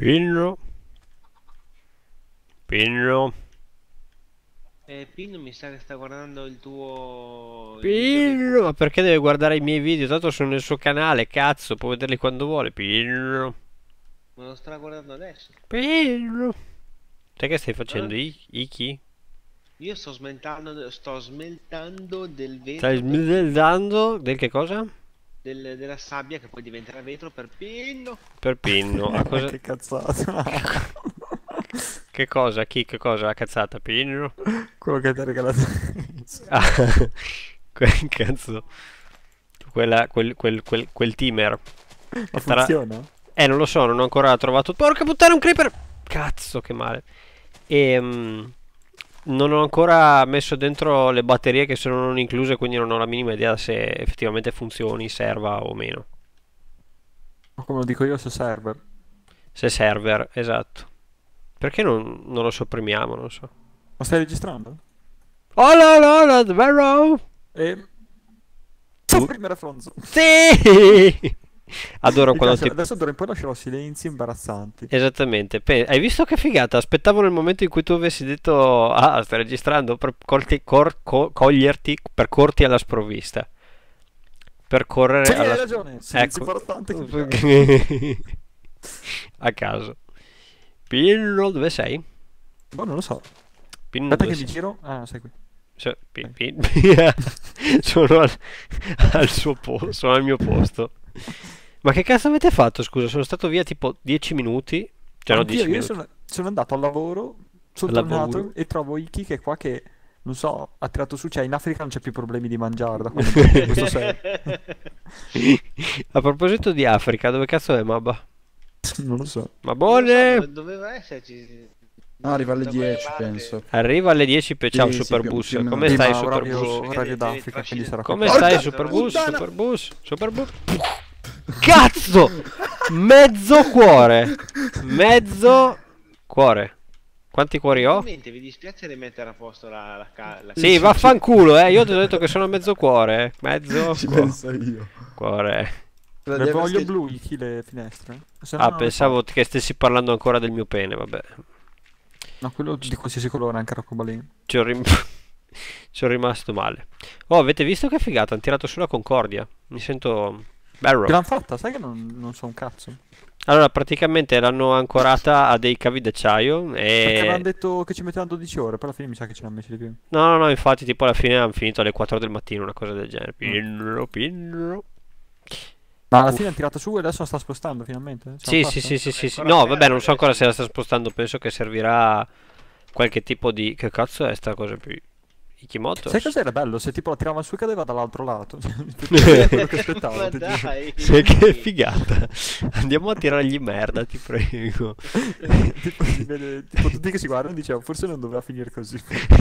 Pinno. Pinno. Pino mi sa che sta guardando il video che hai Pinno. Ma perché deve guardare i miei video? Tanto sono nel suo canale, cazzo, può vederli quando vuole. Pinno. me lo sta guardando adesso. Pinno. Te che stai Eh? facendo? Iki? Io sto smeltando del Stai vetro smezzando del che cosa? della sabbia che poi diventerà vetro per Pino. Per Pinno. A cosa? Che cazzata. Che cosa? Chi? Che cosa? La cazzata? Pinno? Quello che ti ha regalato. Ah, cazzo. Quel timer. Ma Starà... funziona? Non lo so, non ho ancora trovato. Porca puttana, un creeper! Cazzo, che male. Non ho ancora messo dentro le batterie che sono non incluse, quindi non ho la minima idea se effettivamente funzioni, serva o meno. Ma come lo dico io su server. Se server, esatto. Perché non lo sopprimiamo, non so. Ma stai registrando? Oh no, no, no, davvero? E... Sopprimere Fronzo. Sì! Adoro Mi quando piace, ti... adesso d'ora in poi lascerò silenzi imbarazzanti. Esattamente. Hai visto che figata? Aspettavo nel momento in cui tu avessi detto: Ah, stai registrando per coglierti per corti alla sprovvista. Per correre Sì, alla hai ragione. Silenzio Ecco. imbarazzante. Che A caso. Pinno, dove sei? boh, non lo so. Pinno, Aspetta dove che mi sei? giro. Ah, sei qui. Sono al suo posto, sono al mio posto. Ma che cazzo avete fatto? Scusa, sono stato via tipo 10 minuti. Cioè, no, 10 Anch'io, io minuti. sono andato al lavoro, sono Al lavoro. tornato e trovo Iki che è qua che, non so, ha tirato su, cioè in Africa non c'è più problemi di mangiare da quando in questo senso. A proposito di Africa, dove cazzo è Mabba? Non lo so. Non lo so, Mabone! doveva esserci No, arriva alle da quelle 10, parti. penso. Arriva alle 10 per ciao Sì, sì, Superbus. più o meno. Come Sì, stai ma Superbus? orario Devi d'Africa, quindi sarà Come qua. stai Porca Superbus? puttana! Superbus? Superbus? Cazzo! Mezzo cuore! Mezzo cuore. Quanti cuori ho? Veramente, vi dispiace rimettere a posto la Sì, vaffanculo, Io ti ho detto che sono mezzo cuore. Mezzo Ci penso io. cuore. Le voglio blu Iki le finestre? Se no Ah, non le pensavo che stessi parlando ancora del mio pene, vabbè. fa. No, quello di qualsiasi colore, anche arcobaleno. Ci ho, ci ho rimasto male. Oh, avete visto che figata? Hanno tirato sulla Concordia. Mi sento bello. Che l'hanno fatta? Sai che non so un cazzo. Allora, praticamente l'hanno ancorata a dei cavi d'acciaio Perché avevano e... detto che ci mettevano 12 ore, però alla fine mi sa che ce l'hanno messi di più. No, no, no, infatti tipo alla fine hanno finito alle 4 del mattino, una cosa del genere. Pinno, pinno. Ma alla Uff. fine hanno tirato su e adesso la sta spostando finalmente? Ce Sì, l'hanno sì, fatta? sì, sì, sì, sì. Ancora No, ferma, vabbè, non so deve ancora se la essere. sta spostando, penso che servirà qualche tipo di... Che cazzo è sta cosa qui? Sai Ikimotos? cos'era bello? Se tipo la tiravano su e cadeva dall'altro lato. È quello che aspettavo. Ma ti giuro. dai. Sai che figata. Andiamo a tirargli merda, ti prego. Tipo, si vede, tipo tutti che si guardano e dicevano forse non doveva finire così.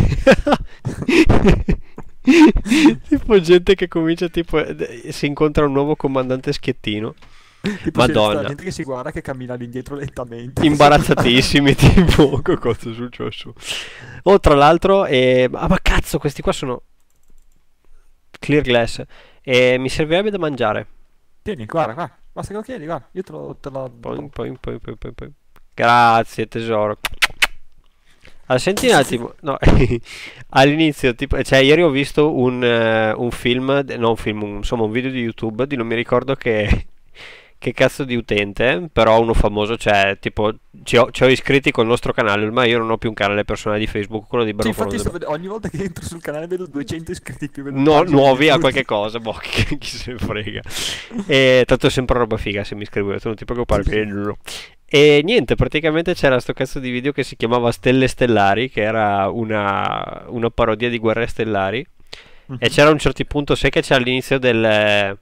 Tipo gente che comincia tipo si incontra un nuovo comandante schiettino. Tipo Madonna. gente che si guarda che cammina all'indietro lentamente. Imbarazzatissimi, tipo che cosa è successo? Oh, tra l'altro, ma cazzo, questi qua sono clear glass. Mi servirebbe da mangiare. Tieni, guarda, guarda. Basta che lo chiedi, guarda. Io te la... Poi. Grazie, tesoro. Allora, senti un attimo, no, all'inizio, tipo, cioè, ieri ho visto un film, no, un film, insomma, un video di YouTube di non mi ricordo che cazzo di utente, però uno famoso, cioè, tipo, ci ho iscritti col nostro canale, ormai io non ho più un canale personale di Facebook, quello di Sì, infatti Barofalo. ogni volta che entro sul canale vedo 200 iscritti più che No, pagine nuovi a di qualche tutti. cosa, boh, chi se ne frega. E tanto è sempre roba figa se mi iscrivo, tu non ti preoccupare. E niente, praticamente c'era sto cazzo di video che si chiamava Stelle Stellari, che era una parodia di Guerre Stellari. E c'era un certo punto, sai che c'è all'inizio del...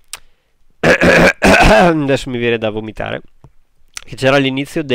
Adesso mi viene da vomitare. Che c'era all'inizio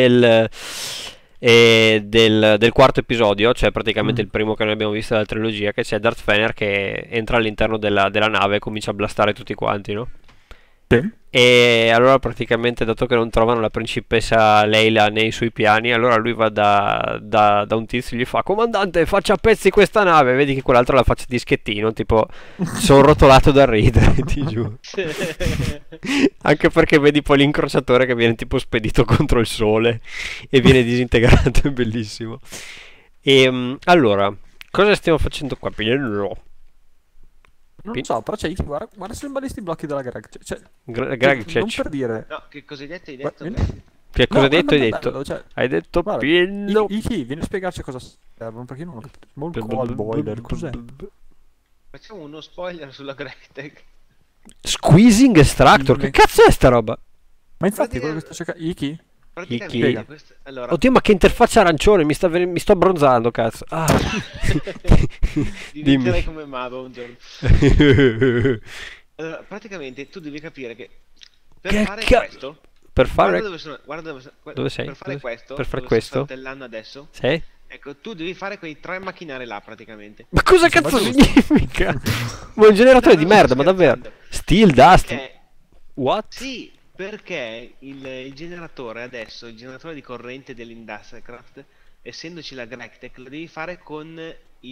del quarto episodio, cioè praticamente il primo che noi abbiamo visto della trilogia, che c'è Darth Vader che entra all'interno della nave e comincia a blastare tutti quanti, no? Sì. E allora praticamente, dato che non trovano la principessa Leila nei suoi piani, allora lui va da un tizio e gli fa: comandante, faccia a pezzi questa nave. Vedi che quell'altro la faccia di schettino, tipo sono rotolato da ridere, ti giuro. Anche perché vedi poi l'incrociatore che viene tipo spedito contro il sole e viene disintegrato, è bellissimo. E allora, cosa stiamo facendo qua? No. Non so, però c'è guarda, guarda se non sti blocchi della Greg. Greg, cioè, non per dire. No, che cosa hai detto? Hai Guarda, detto vieni- che cosa No, hai detto? Hai guarda, detto? bello, cioè, Hai detto guarda, pieno. Iki, vieni a spiegarci cosa servono, perché io non ho capito. Small coal boiler, cos'è? Facciamo uno spoiler sulla Greatech. Squeezing extractor, che cazzo è sta roba? Ma infatti quello che sto cercando. Iki? Praticamente questo... Allora, Oddio, ma che interfaccia arancione, mi sto abbronzando, cazzo. Ah. diventerai Dimmi. come Mavo un giorno. Allora, praticamente tu devi capire che per Che fare ca- questo... Per fare... Guarda Dove sei? Per fare questo, Per fare dove questo? sto saltellando adesso, Sì? ecco, tu devi fare quei 3 macchinari là praticamente. Ma cosa Mi sembra cazzo giusto. significa? Ma un generatore di No, non merda, sto ma davvero? scherzando. Steel dust? Perché, What? sì, perché il generatore adesso, il generatore di corrente dell'Industrialcraft, essendoci la Grektech, lo devi fare con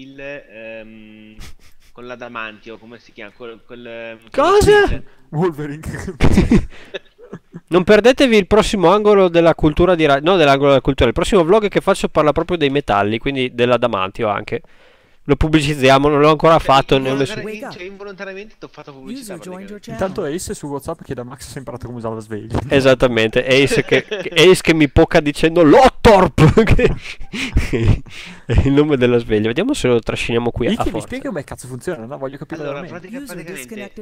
con l'adamantio, come si chiama? Cosa? Wolverine. Non perdetevi il prossimo angolo della cultura di no, dell'angolo della cultura. Il prossimo vlog che faccio parla proprio dei metalli, quindi dell'adamantio anche. Lo pubblicizziamo, non l'ho ancora fatto. Ne ho messo... Cioè, involontariamente ti ho fatto pubblicità praticamente. Intanto Ace su WhatsApp chiede a Max se ha imparato come usare la sveglia. Esattamente, Ace che mi poca dicendo Lottorp, che è il nome della sveglia. Vediamo se lo trasciniamo qui a Iki, mi forza. spieghi come cazzo funziona, no? Voglio capire Allora, veramente. praticamente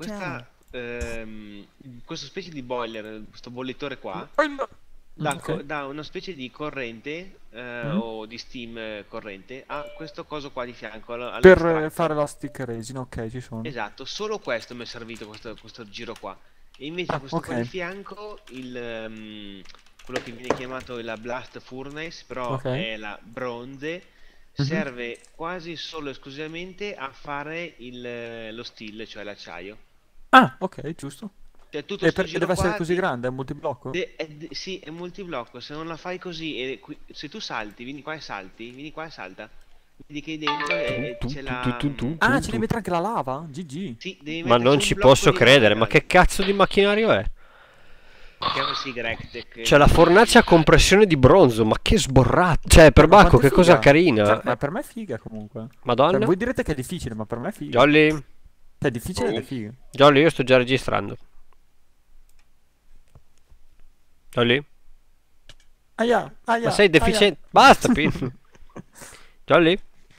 questa specie di boiler, questo bollitore qua, Ok. dà una specie di corrente o di steam corrente a questo coso qua di fianco. Per all'estratto. fare la stick resin, ok, ci sono. Esatto, solo questo mi è servito questo giro qua. E invece questo qua ok. di fianco, quello che viene chiamato la blast furnace, però Ok. è la bronze, serve quasi solo e esclusivamente a fare lo steel, cioè l'acciaio. Ah, ok, giusto. Cioè tutto E sto perché giro deve essere qua così grande? È un multiblocco? sì, è multiblocco. Se non la fai così, se tu salti, vieni qua e salti, vieni qua e salta, vedi che dentro c'è la... Ah, ci devi mettere anche la lava? GG. Sì, devi Ma metterci non un ci blocco posso di credere, lava ma che cazzo di macchinario è? chiamasi Grektech. C'è la fornace a compressione di bronzo, ma che sborrato. Cioè, per Ma Bacco, quanto che è cosa figa? carina. Cioè, ma per me è figa comunque. Cioè, Madonna. voi direte che è difficile, ma per me è figa. Jolly, Cioè, è difficile ed è figa. Jolly, io sto già registrando. Jolly? Aia, aia, Ma sei deficiente? Basta, Pin. Jolly?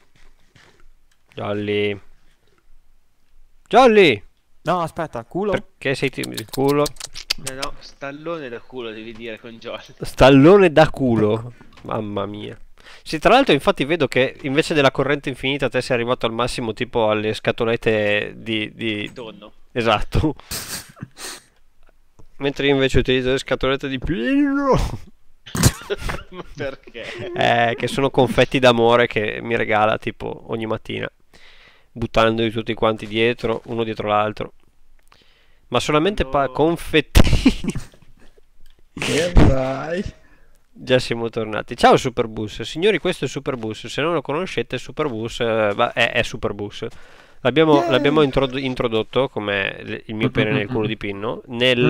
Jolly? Jolly? No, aspetta, culo. Perché sei timido di culo? No, stallone da culo devi dire con Joel. Stallone da culo. Mamma mia. Sì, tra l'altro infatti vedo che invece della corrente infinita te sei arrivato al massimo tipo alle scatolette di... Tonno. Esatto. Mentre io invece utilizzo le scatolette di Pino. Ma perché? Che sono confetti d'amore che mi regala tipo ogni mattina, buttandoli tutti quanti dietro, uno dietro l'altro. Ma solamente confettini. E vai. Già siamo tornati. Ciao Superbus. Signori, questo è Superbus. Se non lo conoscete, Superbus è Superbus. L'abbiamo introdotto come il mio pene nel culo di Pinno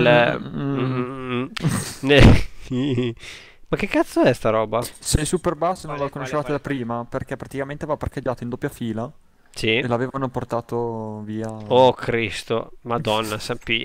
Ma che cazzo è sta roba? Se il Superbus non Quale, lo conoscevate da quale? prima, perché praticamente va parcheggiato in doppia fila Sì. e l'avevano portato via. Oh Cristo, Madonna,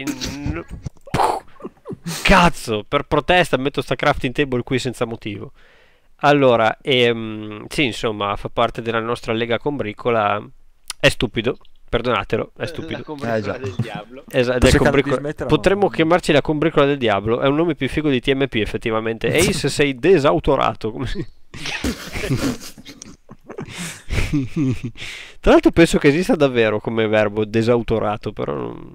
Cazzo, per protesta metto sta crafting table qui senza motivo. Allora, sì, insomma, fa parte della nostra lega combricola. È stupido, perdonatelo, è La stupido. combricola già. del diavolo. Esatto, Cercando di smettere, potremmo no. chiamarci la combricola del diavolo. È un nome più figo di TMP, effettivamente. Ace, sei desautorato. Come si... Tra l'altro penso che esista davvero come verbo desautorato, però non...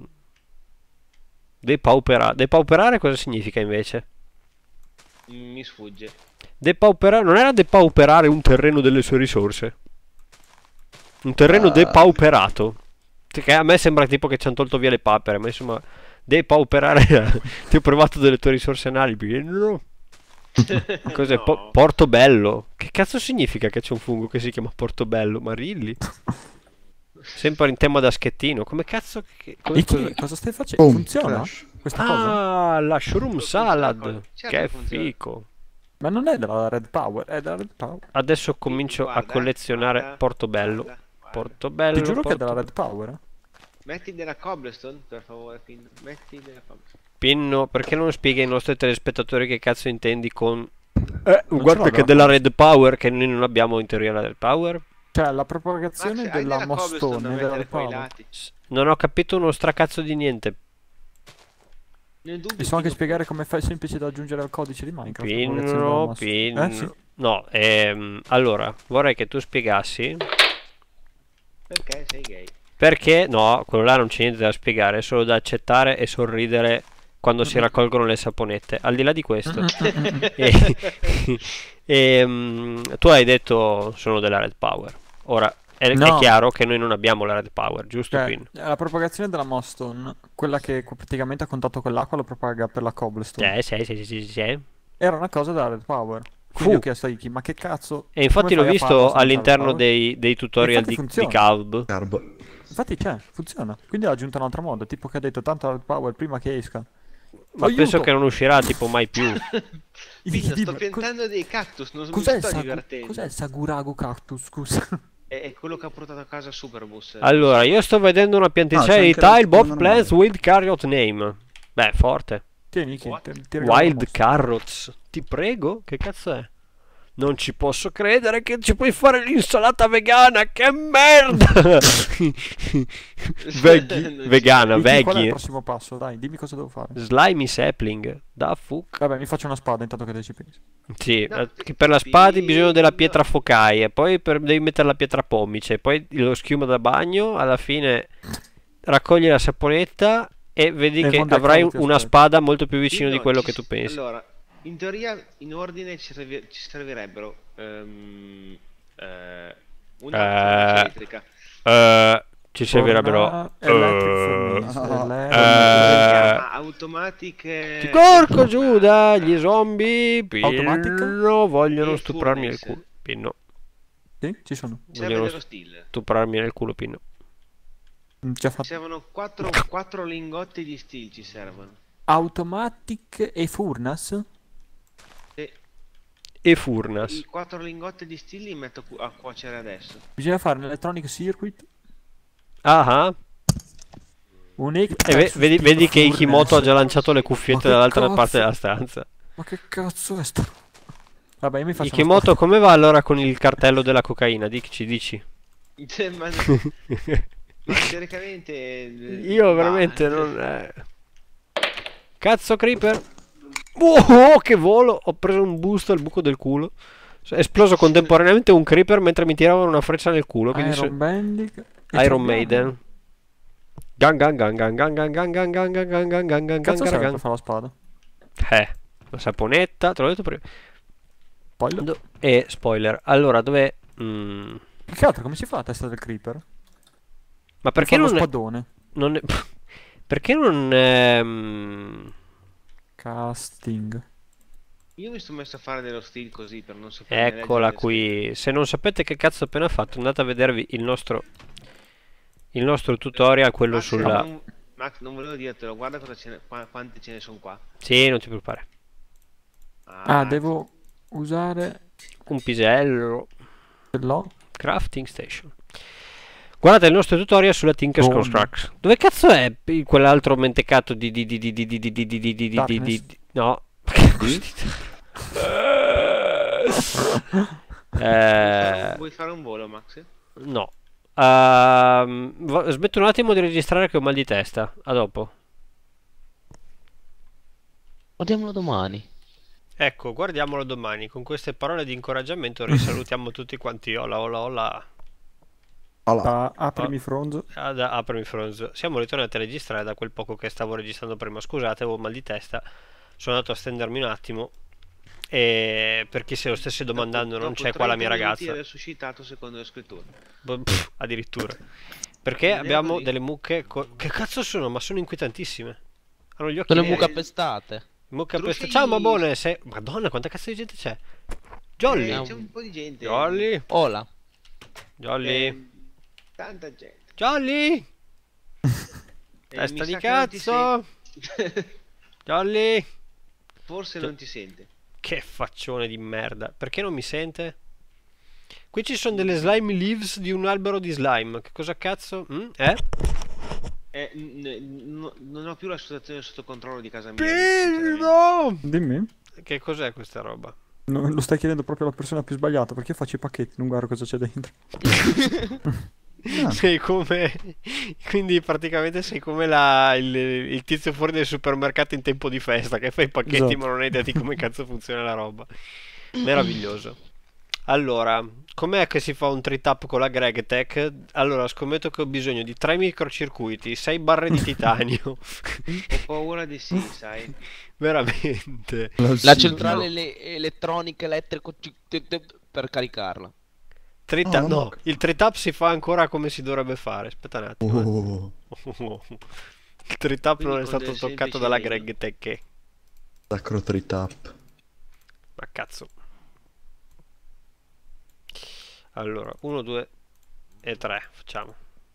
Depauperare cosa significa invece? Mi sfugge. Depauperare non era depauperare un terreno delle sue risorse. Un terreno depauperato. Che a me sembra tipo che ci hanno tolto via le papere, ma insomma Depauperare ti ho provato delle tue risorse analisi. No. Cos'è? No. Portobello. Che cazzo significa che c'è un fungo che si chiama Portobello? Marilli? Sempre in tema da schettino. Come cazzo? Cosa stai facendo? Boom, Funziona? crash. Questa cosa? Ah, la shroom salad. Certo Che che funziona. fico. Ma non è della Red Power, è della Red Power. Adesso comincio a Guarda, collezionare guarda, Portobello. guarda, guarda. Portobello. Ti giuro che è della Portobello. Red Power. Metti della cobblestone, per favore, Pin. Metti della cobblestone. Pinno, perché non spieghi ai nostri telespettatori che cazzo intendi con... Non guarda ce l'ho che la della Power. Red Power, che noi non abbiamo in teoria la Red Power. Cioè, la propagazione Max, hai della della cobblestone da Mostone della mettere Red qua ai Power. lati? Non ho capito uno stracazzo di niente. Nel dubbio, Mi so anche Pino, spiegare come fai semplice da aggiungere al codice di Minecraft. la propagazione della Pinno, Mostone. pinno. Sì. No, allora, vorrei che tu spiegassi perché sei gay? perché, no, quello là non c'è niente da spiegare, è solo da accettare e sorridere quando si raccolgono le saponette. Al di là di questo, e- tu hai detto sono della Red Power. Ora, è No. chiaro che noi non abbiamo la Red Power, giusto, Cioè, Pin? la propagazione della Mostone, quella che praticamente a contatto con l'acqua lo propaga per la cobblestone, Sì. era una cosa della Red Power. Fu. Quindi ho chiesto a Iki, ma che cazzo? E infatti come l'ho fai a farlo visto senza all'interno Red Power? dei tutorial Infatti di funziona. Calb. Garbo. Infatti c'è, funziona. Quindi ha aggiunto un'altra mod, tipo che ha detto tanto Red Power prima che esca. Ma Aiuto! penso che non uscirà tipo mai più. Pino, sto Dimmi, piantando dei cactus, non mi Cos'è il, sto sagu- divertendo. cos'è il Sagurago Cactus, scusa? È quello che ha portato a casa Superbus. Allora, io sto vedendo una pianticella c'è di anche la tile Bob seconda Plants normale. Wild Carrot Name. Beh, forte. Tieni, Iki, What? ti regalo la Wild mossa. Carrots. Ti prego? Che cazzo è? Non ci posso credere che ci puoi fare l'insalata vegana. Che merda! Vegana, Iki, qual è il veggie. prossimo passo? Dai, dimmi cosa devo fare. Slimy sapling. Da fuck. Vabbè, mi faccio una spada intanto che te ci pensi. Sì, No, che per la spada hai bisogno della Pino. pietra focaia, poi devi mettere la pietra pomice, poi lo schiuma da bagno, alla fine raccogli la saponetta e vedi E che Wonder avrai Carrot ti una aspetta. spada molto più vicino di Pino, quello ci che tu s- pensi. Allora, in teoria, in ordine ci servirebbero una fornace elettrica. Ci servirebbero... Electric Furnace, no. electric- Si chiama Automatic. Porco giù, dai, gli zombie, Automatic? Pinno, vogliono E stuprarmi nel furnace. culo. Pinno, Sì, ci sono. Serve vogliono dello steel. stuprarmi nel culo, Pinno. Già Ci fatto. servono 4 lingotti di steel, ci servono. Automatic e Furnace? E E furnas. i 4 lingotti di steel li metto a cuocere adesso. Bisogna fare un electronic circuit. Ah ah. Un E vedi che Ikimoto ha già lanciato le cuffiette Ma che dall'altra cazzo? parte della stanza. Ma che cazzo è sta? Vabbè, io mi faccio una Ikimoto, come va allora con il cartello della cocaina? Dici. Ma, ma teoricamente. Io va. veramente non... Cazzo, Creeper. Oh, che volo! Ho preso un boost al buco del culo. È esploso contemporaneamente un Creeper mentre mi tiravano una freccia nel culo. Quindi Iron Banding. E Iron abbiamo- Maiden. Gang gang gang gang gang gang gang gang gang gang gang gang gang gang Cazzo serve gang. per fare la spada? La saponetta, te l'ho detto prima. Poi E spoiler. Allora, dove... che altro, come si fa la testa del creeper? Ma perché Fa lo non è... spadone. non è- Perché non è... Casting. Io mi sono messo a fare dello steel così per non sapere. Eccola leggere qui. Se non sapete che cazzo ho appena fatto, andate a vedervi il nostro tutorial, quello Max, sulla... Max, non volevo dirtelo, guarda cosa quante ce ne sono qua. Sì, non ti preoccupare. Ah, devo usare... Un pisello. Ce l'ho? Crafting station. Guardate il nostro tutorial sulla Tinker's Buono. Constructs. Dove cazzo è quell'altro mentecato No. Vuoi fare un volo, Max? No. Smetto un attimo di registrare che ho mal di testa. A dopo. Guardiamolo domani. Ecco, guardiamolo domani. Con queste parole di incoraggiamento risalutiamo tutti quanti. Hola, hola, hola. Allora, Aprimi fronzo. Aprimi fronzo. Siamo ritornati a registrare da quel poco che stavo registrando prima. Scusate, avevo mal di testa. Sono andato a stendermi un attimo. E per chi se lo stesse domandando, non Dopo c'è qua la mia 30 minuti ragazza. resuscitato secondo le scritture. Addirittura. Perché Non è abbiamo così. delle mucche. Che cazzo sono? Ma sono inquietantissime. Hanno gli occhi Sono le neri. mucche appestate. Mucca Trusci- pesta- Ciao Mabone, Madonna, quanta cazzo di gente c'è? Jolly. Eh, C'è un po' di gente. Jolly. Ola. Jolly. Tanta gente. Jolly. Mi Testa di sa che non ti cazzo. Jolly. Forse non ti sente. Che faccione di merda. Perché non mi sente? Qui ci sono delle slime leaves di un albero di slime. Che cosa cazzo? Non ho più la situazione sotto controllo di casa mia. sinceramente. Pino! Dimmi. Che cos'è questa roba? Lo stai chiedendo proprio alla persona più sbagliata, perché io faccio i pacchetti, non guardo cosa c'è dentro. Sei come... Quindi praticamente sei come il tizio fuori del supermercato in tempo di festa che fa i pacchetti Esatto. ma non hai idea di come cazzo funziona la roba. Meraviglioso. Allora, com'è che si fa un tritap con la GregTech? Allora, scommetto che ho bisogno di 3 microcircuiti, 6 barre di titanio. Ho paura di sì, sai. Veramente. La centrale elettronica elettrico per caricarla. No, no. il tritap si fa ancora come si dovrebbe fare. Aspetta un attimo. Oh, Il tritap Quindi non è con stato del toccato semplice dalla legno. GregTech. sacro tritap. Ma cazzo. Allora, 1, 2 e 3 facciamo.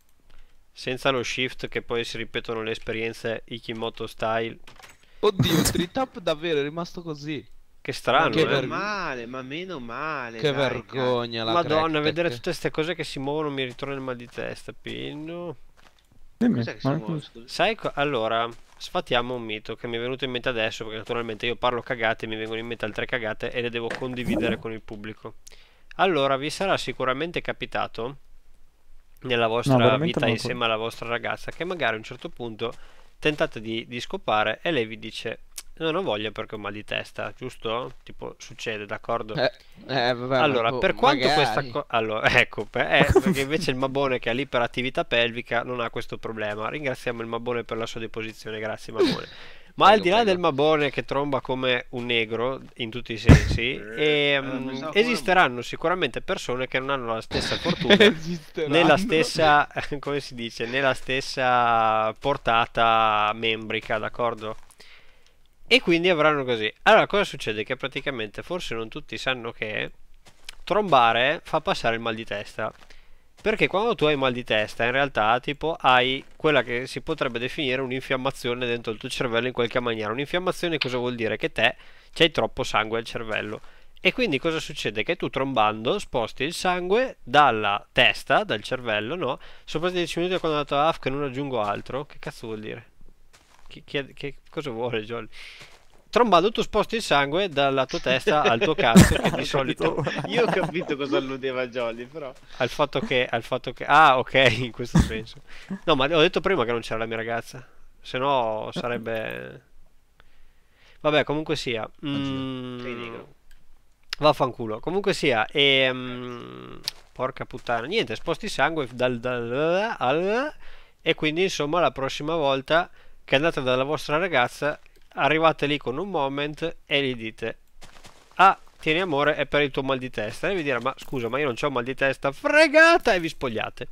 Senza lo shift che poi si ripetono le esperienze Ikimoto style. Oddio, il tritap davvero è rimasto così. Che strano, Che Meno eh. male, ma meno male. Che dai, vergogna la Madonna, Cracktech. vedere tutte queste cose che si muovono mi ritorna il mal di testa, Pino. Dimmi. Cos'è che si Ma- muove, scusa? Sai, allora, sfatiamo un mito che mi è venuto in mente adesso, perché naturalmente io parlo cagate, mi vengono in mente altre cagate e le devo condividere con il pubblico. Allora, vi sarà sicuramente capitato nella vostra veramente vita non lo insieme alla vostra ragazza che magari a un certo punto tentate di scopare e lei vi dice non ho voglia perché ho mal di testa, giusto? Tipo succede, d'accordo? Vabbè, Allora, ma per quanto magari. questa cosa... Allora, ecco, perché invece il Mabone che ha l'iperattività pelvica non ha questo problema. Ringraziamo il Mabone per la sua deposizione, grazie Mabone. Ma al di là del Mabone che tromba come un negro in tutti i sensi, pensavo come- esisteranno sicuramente persone che non hanno la stessa fortuna Esisteranno. nella stessa, come si dice, nella stessa portata membrica, d'accordo? E quindi avranno così. Allora, cosa succede? Che praticamente forse non tutti sanno che trombare fa passare il mal di testa. Perché quando tu hai mal di testa, in realtà, tipo, hai quella che si potrebbe definire un'infiammazione dentro il tuo cervello in qualche maniera. Un'infiammazione cosa vuol dire? Che te c'hai troppo sangue al cervello. E quindi cosa succede? Che tu trombando sposti il sangue dalla testa, dal cervello, no? Sopra 10 minuti quando ho detto che non aggiungo altro. Che cazzo vuol dire? Che cosa vuole Jolly? Trombando tu sposti il sangue dalla tua testa al tuo cazzo che di solito Io ho capito cosa alludeva Jolly, però. al fatto che ah ok, in questo senso. No, ma ho detto prima che non c'era la mia ragazza, se no sarebbe vabbè, comunque sia. Sei negro. Vaffanculo. Comunque sia, porca puttana. Niente, sposti sangue e quindi insomma la prossima volta che andate dalla vostra ragazza arrivate lì con un moment e gli dite ah, tieni amore, è per il tuo mal di testa. E vi dirà ma scusa, ma io non c'ho mal di testa, fregata, e vi spogliate.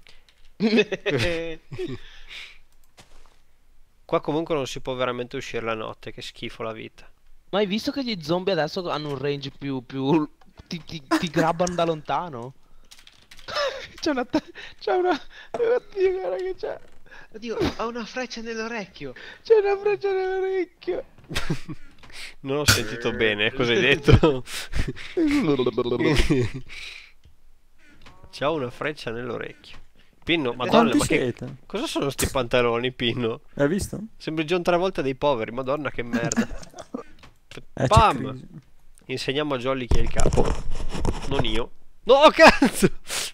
Qua comunque non si può veramente uscire la notte, che schifo la vita. Ma hai visto che gli zombie adesso hanno un range più ti grabbano da lontano? C'è una oddio, guarda che c'è. Oddio, ha una freccia nell'orecchio. C'è una freccia nell'orecchio. Non ho sentito bene, cosa hai detto? C'ha una freccia nell'orecchio. Pinno, madonna, Quanti ma che... siete? Cosa sono sti pantaloni, Pinno? Hai visto? Sembri John Travolta dei poveri, madonna che merda. C'è Pam! crisi. Insegniamo a Jolly chi è il capo. Non io. No, cazzo!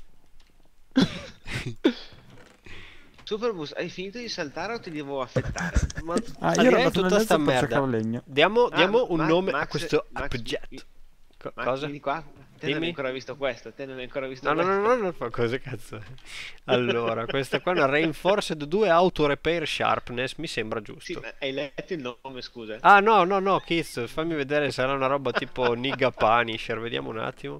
Superbus, hai finito di saltare o ti devo affettare? Ma Ah, al io di là ero di andato tutta nel sta mezzo per merda. cercare legno. Diamo un nome a Max, questo Max, abgetto. Max, Cosa? vieni qua. Te non Dimmi. hai ancora visto questo. Te non hai ancora visto No, no, questo. no, no, non fa cose cazzo. Allora, questa qua è una Reinforced 2 Auto Repair Sharpness, mi sembra Sì, giusto. ma hai letto il nome, scusa. Ah, no, no, no, Kiz, fammi vedere, sarà una roba tipo Nigga Punisher, vediamo un attimo.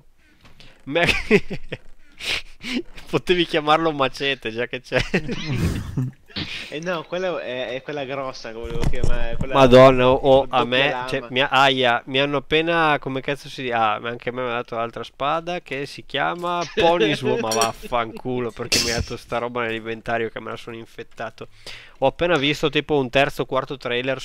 Potevi chiamarlo Macete, già che c'è. No, quella è quella grossa che volevo chiamare. Madonna, o tipo a doppia me, lama. cioè, aia, mi hanno appena, come cazzo si dice? Ah, ma anche a me mi ha dato l'altra spada che si chiama Poniswo, ma vaffanculo, perché mi ha dato sta roba nell'inventario che me la sono infettato. Ho appena visto tipo un terzo o quarto trailer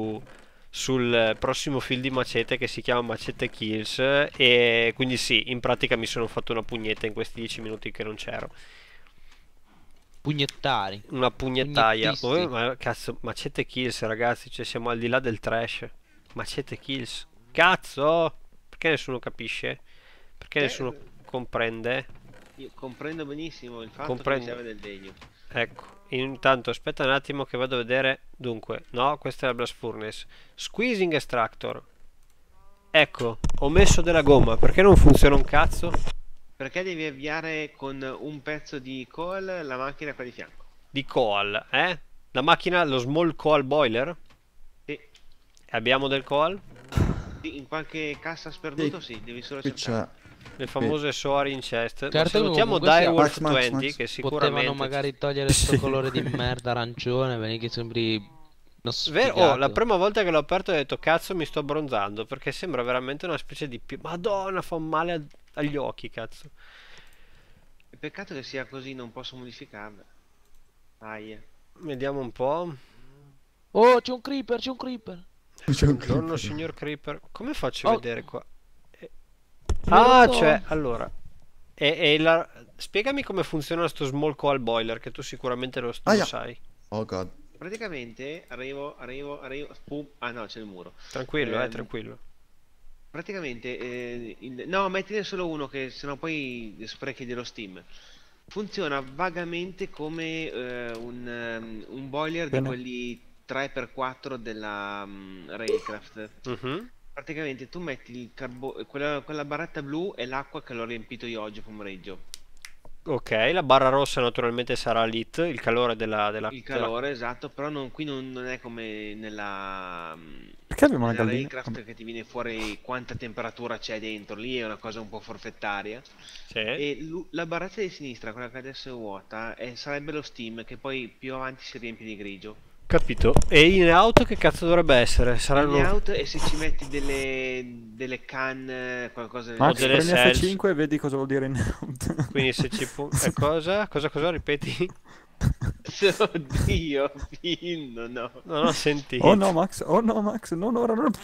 sul prossimo film di Macete che si chiama Macete Kills e quindi sì, in pratica mi sono fatto una pugnetta in questi 10 minuti che non c'ero. Pugnettari. Una pugnettaia. Pugnettisti. Ma cazzo, Macete Kills, ragazzi, cioè siamo al di là del trash. Macete Kills. Cazzo! Perché nessuno capisce? Perché nessuno comprende? Io comprendo benissimo il fatto Comprendo. che mi serve del legno. Ecco, intanto aspetta un attimo che vado a vedere. Dunque, no, questa è la Blast Furnace. Squeezing Extractor. Ecco, ho messo della gomma. Perché non funziona un cazzo? Perché devi avviare con un pezzo di coal la macchina qua di fianco. Di coal, eh? La macchina, lo small coal boiler? Sì. Abbiamo del coal? Sì, in qualche cassa sperduto sì, devi solo Qui cercare. c'è. Le famose soaring chest. Ma Certo, salutiamo comunque sia- Direwolf Max, 20 Max. che Potevano sicuramente magari togliere sto colore di merda arancione, vedi che sembri uno Vero? Oh, sfigato. la prima volta che l'ho aperto ho detto cazzo mi sto abbronzando perché sembra veramente una specie di Madonna, fa male agli occhi, cazzo. Peccato che sia così, non posso modificarla. Aia. Vediamo un po'. Oh, c'è un creeper, c'è un creeper. C'è un Buongiorno creeper. signor Creeper. Come faccio a Oh. vedere qua? Eh, Non lo Ah, so. cioè, allora. Spiegami come funziona sto small coal boiler che tu sicuramente lo Aia. sai. Oh god. Praticamente arrivo. Pum. Ah no, c'è il muro. Tranquillo, Ehm, tranquillo. Praticamente, no, mettine solo uno che sennò poi sprechi dello steam. Funziona vagamente come un boiler Bene. di quelli 3x4 della Railcraft. Mhm. Praticamente tu metti quella barretta blu è l'acqua che l'ho riempito io oggi pomeriggio. Ok, la barra rossa naturalmente sarà lit, il calore Il calore, esatto, però qui non è come Perché abbiamo una nella gallina? Railcraft che ti viene fuori quanta temperatura c'è dentro, lì è una cosa un po' forfettaria. Sì. E la barretta di sinistra, quella che adesso è vuota, sarebbe lo steam che poi più avanti si riempie di grigio. Capito. E in auto che cazzo dovrebbe essere? In Saranno out e se ci metti delle can, qualcosa del Max, delle premi cells. F5 e vedi cosa vuol dire in out. Quindi se ci cosa? Cosa? Ripeti? Oddio, Pinno, no. Non ho sentito. Oh no, Max, non ora, non...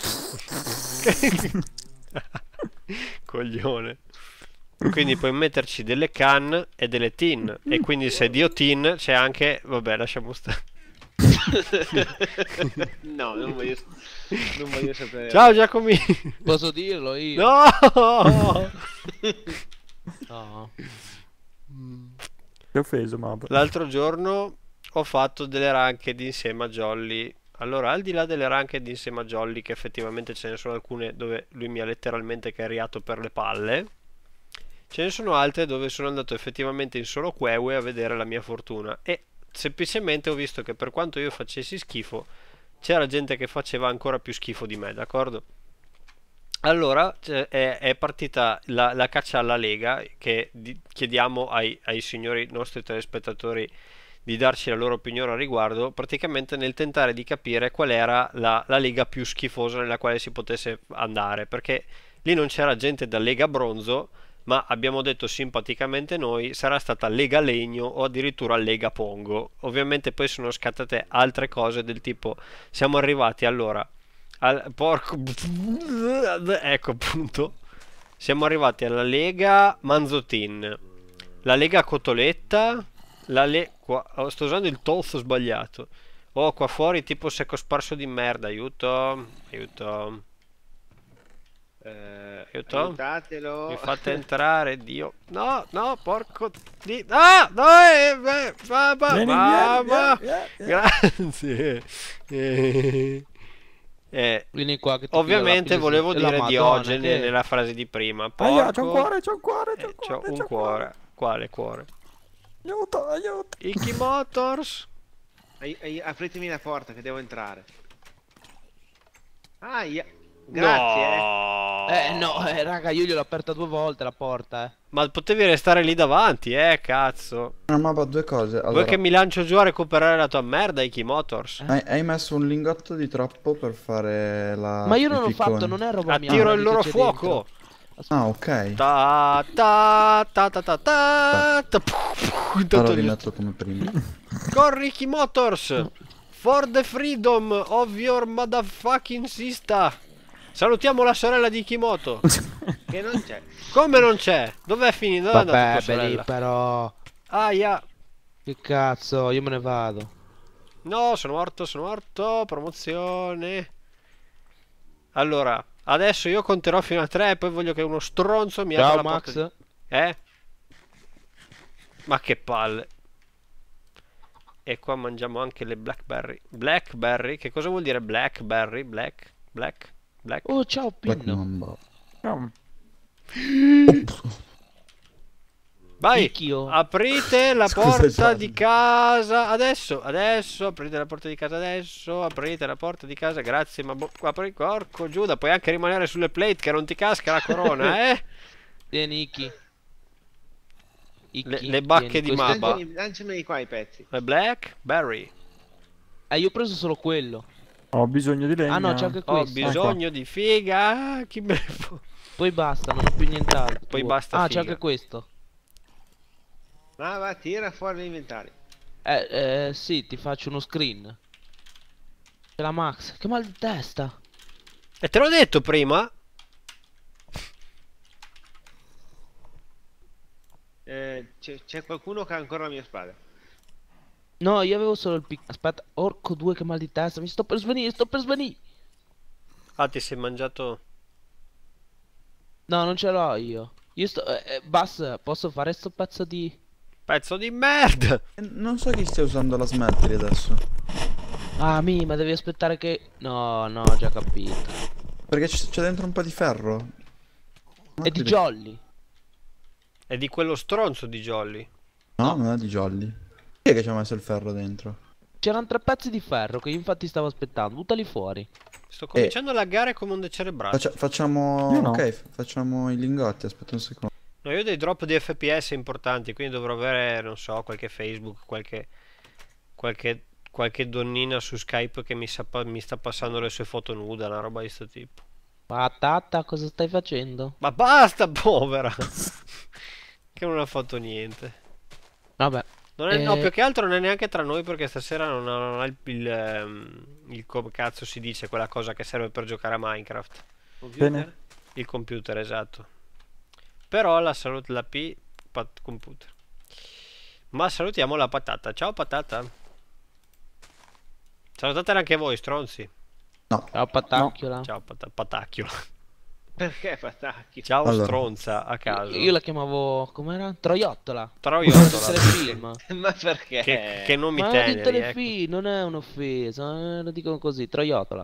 Coglione. Quindi puoi metterci delle can e delle tin. E quindi se Dio tin c'è anche. Vabbè, lasciamo stare. No, non voglio sapere. Ciao Giacomi. Posso dirlo io? No! No. Ti ho offeso, ma... L'altro giorno ho fatto delle ranked insieme a Jolly. Allora, al di là delle ranked insieme a Jolly, che effettivamente ce ne sono alcune dove lui mi ha letteralmente carriato per le palle, ce ne sono altre dove sono andato effettivamente in solo Queue a vedere la mia fortuna. E semplicemente ho visto che per quanto io facessi schifo, c'era gente che faceva ancora più schifo di me, d'accordo? Allora è partita la caccia alla Lega che chiediamo ai signori nostri telespettatori di darci la loro opinione al riguardo, praticamente nel tentare di capire qual era la lega più schifosa nella quale si potesse andare, perché lì non c'era gente da Lega Bronzo, ma abbiamo detto simpaticamente noi sarà stata Lega Legno o addirittura Lega Pongo. Ovviamente poi sono scattate altre cose del tipo siamo arrivati allora porco ecco appunto siamo arrivati alla Lega Manzotin, la Lega Cotoletta, sto usando il tolfo sbagliato. Oh, qua fuori tipo secco sparso di merda, aiuto. Aiutatelo. Mi fate entrare, Dio. No, porco di... Ah, no, Vieni, mamma. vieni. Grazie. Vieni qua che ti Ovviamente piglio la volevo pila- la dire Madonna, Diogene che- nella frase di prima. Aia, c'è un Porco... cuore, c'è un cuore, c'è un c'ho cuore, un c'è un cuore. Quale cuore? Aiuto, aiuto. Iki Motors. Apritemi la porta che devo entrare. Aia. Grazie. No. No, raga, io gliel'ho aperta 2 volte la porta, Ma potevi restare lì davanti, cazzo. No, ma due cose. Vuoi Allora, che mi lancio giù a recuperare la tua merda, Iki Motors? hai messo un lingotto di troppo per fare la... Ma io non il l'ho piccone. fatto, non è roba mia. Attiro guarda il che loro c'è fuoco. dentro. Ah, ok. Ta ta ta ta ta ta ta. Intanto Allora gli- rimetto come prima. Corri, Iki Motors! For the freedom of your motherfucking sister! Salutiamo la sorella di Kimoto. Che non c'è. Come non c'è? Dov'è finito? Dove è andata Vabbè, tua beh, lì sorella? però. Aia. Che cazzo, io me ne vado. No, sono morto. Promozione. Allora, adesso io conterò fino a 3 e poi voglio che uno stronzo mi apra Ciao la porta Max. di... Ma che palle. E qua mangiamo anche le blackberry. Blackberry? Che cosa vuol dire blackberry? Black? Oh, ciao Black Pinno. Mamba. No, Vai! Picchio. Aprite la Scusa, porta Gianni. di casa adesso, aprite la porta di casa adesso, aprite la porta di casa, grazie, ma apri, porco Giuda, puoi anche rimanere sulle plate che non ti casca la corona, eh? Vieni, Iki. Le bacche di questo- Mabba. Lanciameli qua i pezzi. Le blackberry. io ho preso solo quello. ho bisogno di legna. Ah no, c'è anche Ho questo. bisogno di figa, chi me ne può... Poi basta, non ho più nient'altro. Poi basta Ah, c'è figa. anche questo. Ma va, tira fuori l'inventario. Sì, ti faccio uno screen. C'è la Max. Che mal di testa. E te l'ho detto prima? C'è qualcuno che ha ancora la mia spada. No, io avevo solo il pic. Aspetta, orco 2, che mal di testa. Mi sto per svenire, sto per svenire. Ah, ti sei mangiato... No, non ce l'ho io. Io sto. Bass, posso fare sto pezzo di. Pezzo di merda! Non so chi stia usando la smeltery adesso. Ah, ma devi aspettare che. No, no, ho già capito. Perché c'è dentro un po' di ferro. È di Jolly. È di quello stronzo di Jolly. No, non è di Jolly. Chi è che ci ha messo il ferro dentro? C'erano 3 pezzi di ferro che io infatti stavo aspettando. Buttali fuori. Sto cominciando a laggare come un decerebrato. Facciamo... Io no. Ok, facciamo i lingotti, aspetta un secondo. No, io ho dei drop di FPS importanti, quindi dovrò avere, non so, qualche Facebook, qualche donnina su Skype che mi sta passando le sue foto nude, una roba di sto tipo. Patata, cosa stai facendo? Ma basta, povera! Che non ha fatto niente. Vabbè. No, più che altro non è neanche tra noi perché stasera non ha il come cazzo si dice, quella cosa che serve per giocare a Minecraft. Bene. Il computer, esatto. Però la computer. Ma salutiamo la patata. Ciao patata. Salutatela anche voi, stronzi. Ciao patacchiola. Ciao patacchiola. Perché patacchi? Ciao Allora. stronza a caso. Io la chiamavo. Com'era? Troiottola. Troiottola. Telefilm. Ma perché? Che non mi Ma è di teneri, ecco. telefilm, non è un'offesa. Lo dicono così, Troiottola.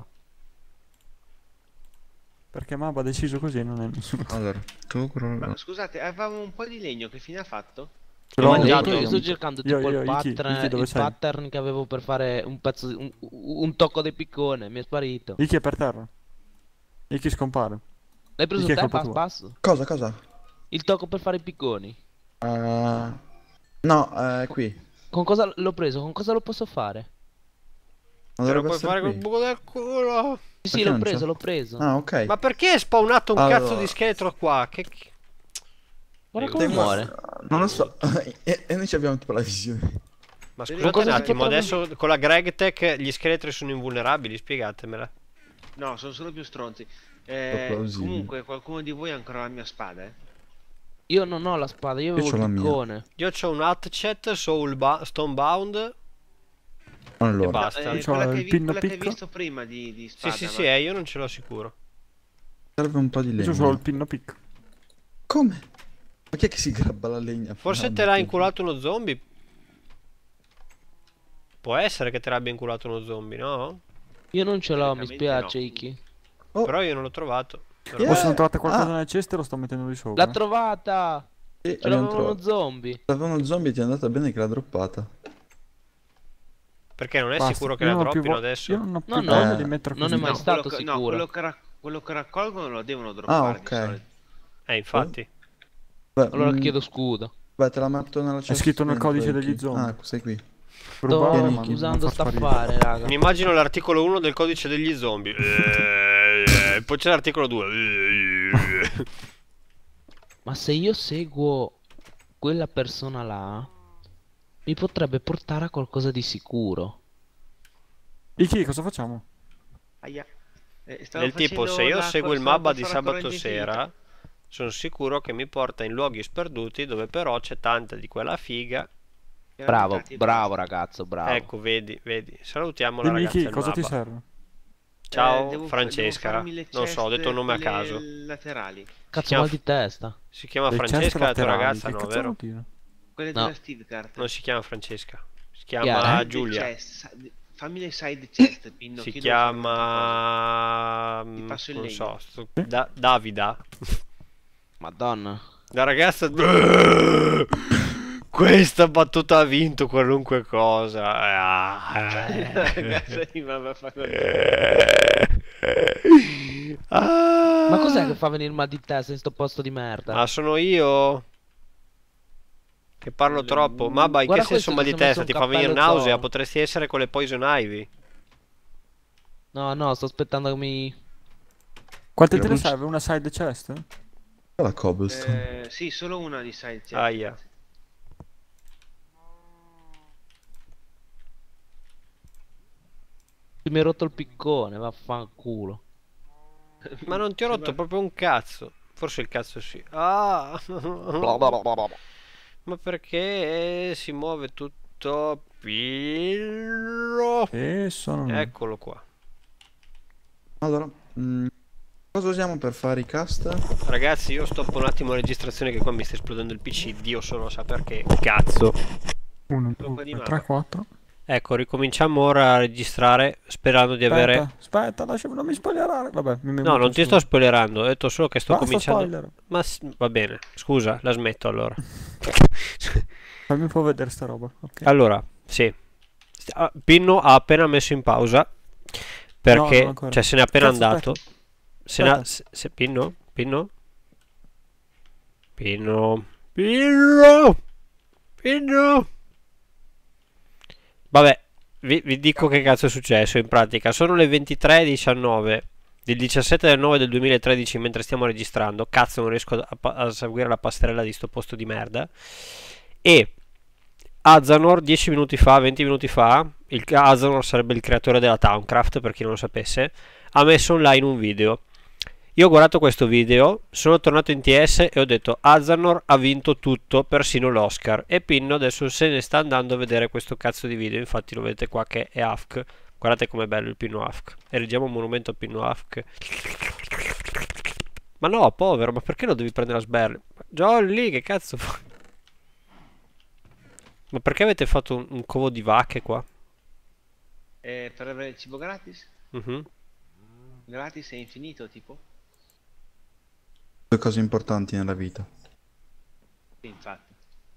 Perché Mab ha deciso così, non è nessuno. Allora, tu... Ma scusate, avevamo un po' di legno, che fine ha fatto? Ce L'ho l'ho mangiato. Io sto cercando Io, tipo io, il Iki, pattern, Iki, dove il sei? pattern che avevo per fare un pezzo, un tocco di piccone. Mi è sparito. Iki è per terra. Iki scompare. L'hai preso Iki è te, colpa pass, tua. pass? Cosa? Il tocco per fare i picconi. No, è qui. Con cosa l'ho preso? Con cosa lo posso fare? Non Te lo dovrebbe puoi essere fare col qui. buco del culo. Sì, Perché l'ho non preso, c'è? l'ho preso. Ah, ok. Ma perché è spawnato un Allora. cazzo di scheletro qua? Guarda come Tengo- muore. Non lo so. E noi ci abbiamo tipo la visione. Ma Con scusate cosa un si attimo, potrebbe- adesso con la Gregtech gli scheletri sono invulnerabili, spiegatemela. No, sono solo più stronzi. plausibile. Comunque, qualcuno di voi ha ancora la mia spada, eh? Io non ho la spada, io avevo c'ho la il mia. piccone. Io c'ho un Hatchet, Stonebound e Allora, basta. Io c'ho Quella, il pinno quella che hai picco. visto prima di Sì, spada. sì, ma- sì, io non ce l'ho sicuro. serve un po' di Io legno. c'ho solo il pinno pic. Come? Ma chi è che si grabba la legna? Forse Ah, te l'ha metti- inculato uno zombie. Può essere che te l'abbia inculato uno zombie, no? Io non ce l'ho, mi Teoricamente spiace, no. Iki. Oh, Però io non l'ho trovato. O se non trovate Ah. qualcosa nel cesto lo sto mettendo lì sopra. L'ha trovata! sì, Ce abbiamo l'aveva uno trovato. zombie. Aveva uno zombie, ti è andata bene che l'ha droppata. Perché non è Basta, sicuro che io la non ho più droppino vo- adesso? Io non ho più No, voglia no, di mettere non così. è mai No, stato quello che, no, sicuro. quello che raccolgono lo devono Ah, droppare di ok. solito. Infatti. Beh, Allora chiedo scudo. beh, te la metto nella È scritto nel dentro, codice Ricky. degli zombie. Ah, sei qui. Rubare, Sto ma non usando far sta sparire. affare, raga. Mi immagino l'articolo 1 del codice degli zombie. E poi c'è l'articolo 2. Ma se io seguo quella persona là, mi potrebbe portare a qualcosa di sicuro. Iki, cosa facciamo? Aia. Stavo Del tipo, facendo se io la seguo il stavo Mabba per di fare la sabato corrente sera, infinita. sono sicuro che mi porta in luoghi sperduti dove però c'è tanta di quella figa. Bravo, Infatti, bravo ragazzo, bravo. Ecco, vedi, vedi. Salutiamo la Dimmi ragazza Iki, del cosa ti Mabba. serve? Ciao, devo Francesca. farmi le Non so, ho detto un nome a caso. quelle laterali. Cazzo, chiama- mal di testa. Si chiama Le ceste Francesca la tua laterali, ragazza, che no, cazzo vero? vuol dire? Quelle No. della Steelcart. Non si chiama Francesca. Si Chiara? chiama Side Giulia. chest, fammi le side chest, Pinno. Si che devo fare un'altra chiama... Ti passo il non legno. so, Davida. Madonna. La ragazza... Questa battuta ha vinto qualunque cosa. cosa. Ragazza di mamma fa così. Ma cos'è che fa venire mal di testa in sto posto di merda? Ma sono io che parlo troppo. Mabba, in che Guarda senso questo mal che di si è messo testa? Ti un fa venire cappello nausea? d'oro. Potresti essere con le Poison Ivy. No, no, sto aspettando che mi... Quante te ne Brucia. serve? Una side chest? La cobblestone. Sì, solo una di side chest. Aia. mi hai rotto il piccone, vaffanculo. Ma non ti ho rotto proprio un cazzo. Forse il cazzo sì. Ah! Ma perché si muove tutto pillo? E sono... Eccolo qua. Allora, cosa usiamo per fare i cast? Ragazzi, io stoppo un attimo la registrazione che qua mi sta esplodendo il PC. Dio solo sa perché. Cazzo. 1, Colpa di 2, Mabba. 3, 4. Ecco, ricominciamo ora a registrare sperando di avere... Aspetta, lasciami, non mi spoilerare. Vabbè, mi No, non ti sto spoilerando, ho detto solo che sto Basta cominciando... spoiler. Ma va bene, scusa, la smetto allora. Fammi un po' vedere sta roba. Ok. Allora, sì. Pinno ha appena messo in pausa perché, non ancora. cioè, se n'è appena Cazzo, andato. Se n'ha... Aspetta. Pinno? Pinno? Pinno? Pinno? Pinno? Vabbè, vi dico che cazzo è successo in pratica. Sono le 23:19 del 17 del 9 del 2013 mentre stiamo registrando. Cazzo, non riesco a seguire la passerella di sto posto di merda. E Azanor 10 minuti fa, 20 minuti fa, Azanor sarebbe il creatore della Towncraft per chi non lo sapesse, ha messo online un video. Io ho guardato questo video, sono tornato in TS e ho detto Azanor ha vinto tutto, persino l'Oscar. E Pinno adesso se ne sta andando a vedere questo cazzo di video, infatti lo vedete qua che è AFK. Guardate com'è bello il Pinno AFK. Erigiamo un monumento a Pinno AFK. Ma no, povero, ma perché lo devi prendere a sberle? Jolly, che cazzo fai? Ma perché avete fatto un covo di vacche qua? Per avere il cibo gratis? Mhm. Gratis e infinito, tipo? Due cose importanti nella vita. Sì, infatti.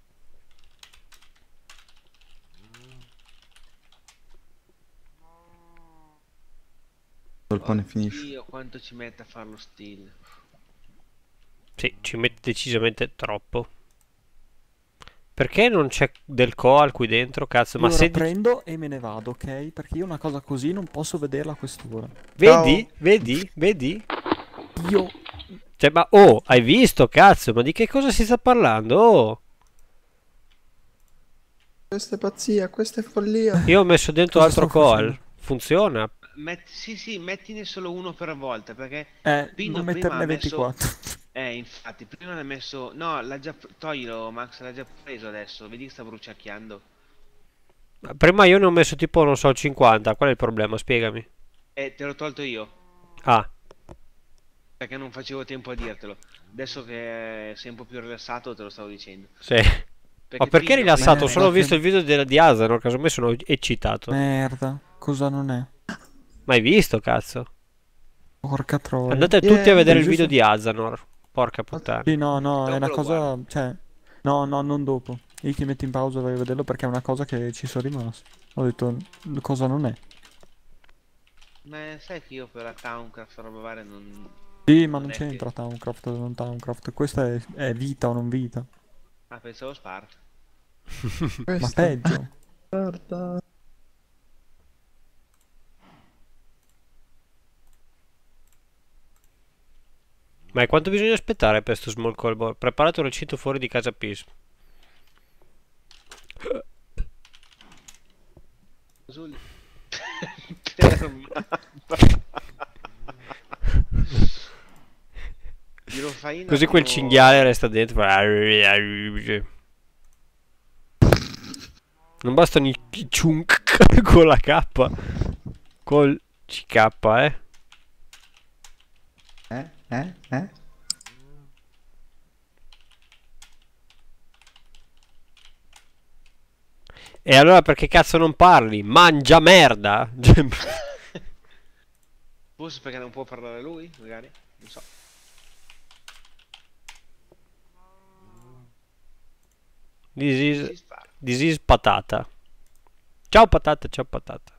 Il pane finisce. Dio, quanto ci mette a farlo steel. Sì, ci mette decisamente troppo. Perché non c'è del coal qui dentro, cazzo? Ma Io se... ora prendo e me ne vado, ok? Perché io una cosa così non posso vederla a quest'ora. Vedi? Vedi? Vedi? Io... Cioè, ma oh, hai visto, cazzo? Ma di che cosa si sta parlando? Oh, Questa è pazzia, questa è follia. io ho messo dentro Cosa altro sto coal. facendo? Funziona? Sì, mettine solo uno per volta, perché Pino non prima metterne ha messo... 24. Infatti, prima l'ha messo... No, l'ha già... Toglilo, Max, l'ha già preso adesso. Vedi che sta bruciacchiando. Prima io ne ho messo tipo, non so, 50. Qual è il problema? Spiegami. Te l'ho tolto io, Ah, perché non facevo tempo a dirtelo. Adesso che sei un po' più rilassato te lo stavo dicendo. sì. Ma perché Pino rilassato? prima- Ho solo visto il video di Azanor, casomai sono eccitato. Merda, cosa non è? Ma hai visto, cazzo? Porca troia. Andate tutti a vedere il giusto? video di Azanor. Porca puttana. Sì, no, è Dopo una lo cosa... Cioè... No, non dopo. Io ti metti in pausa e vai a vederlo perché è una cosa che ci sono rimasto. Ho detto, cosa non è? Ma sai che io per la Towncraft roba varia non... Sì, ma non è c'entra Towncraft o non Towncraft. Questa è vita o non vita. Ah, pensavo Sparta. Ma Questa peggio. carta. Ma quanto bisogna aspettare per sto small call board? Preparate un recinto fuori di casa Peace. Sul... Ferma. Glielo fai un Così quel attimo- cinghiale resta dentro. Non bastano i chunk con la K. Col CK, Eh? E allora perché cazzo non parli? Mangia merda! Forse perché non può parlare lui, magari? Non so. Si spara. This is patata. Ciao patata, ciao patata.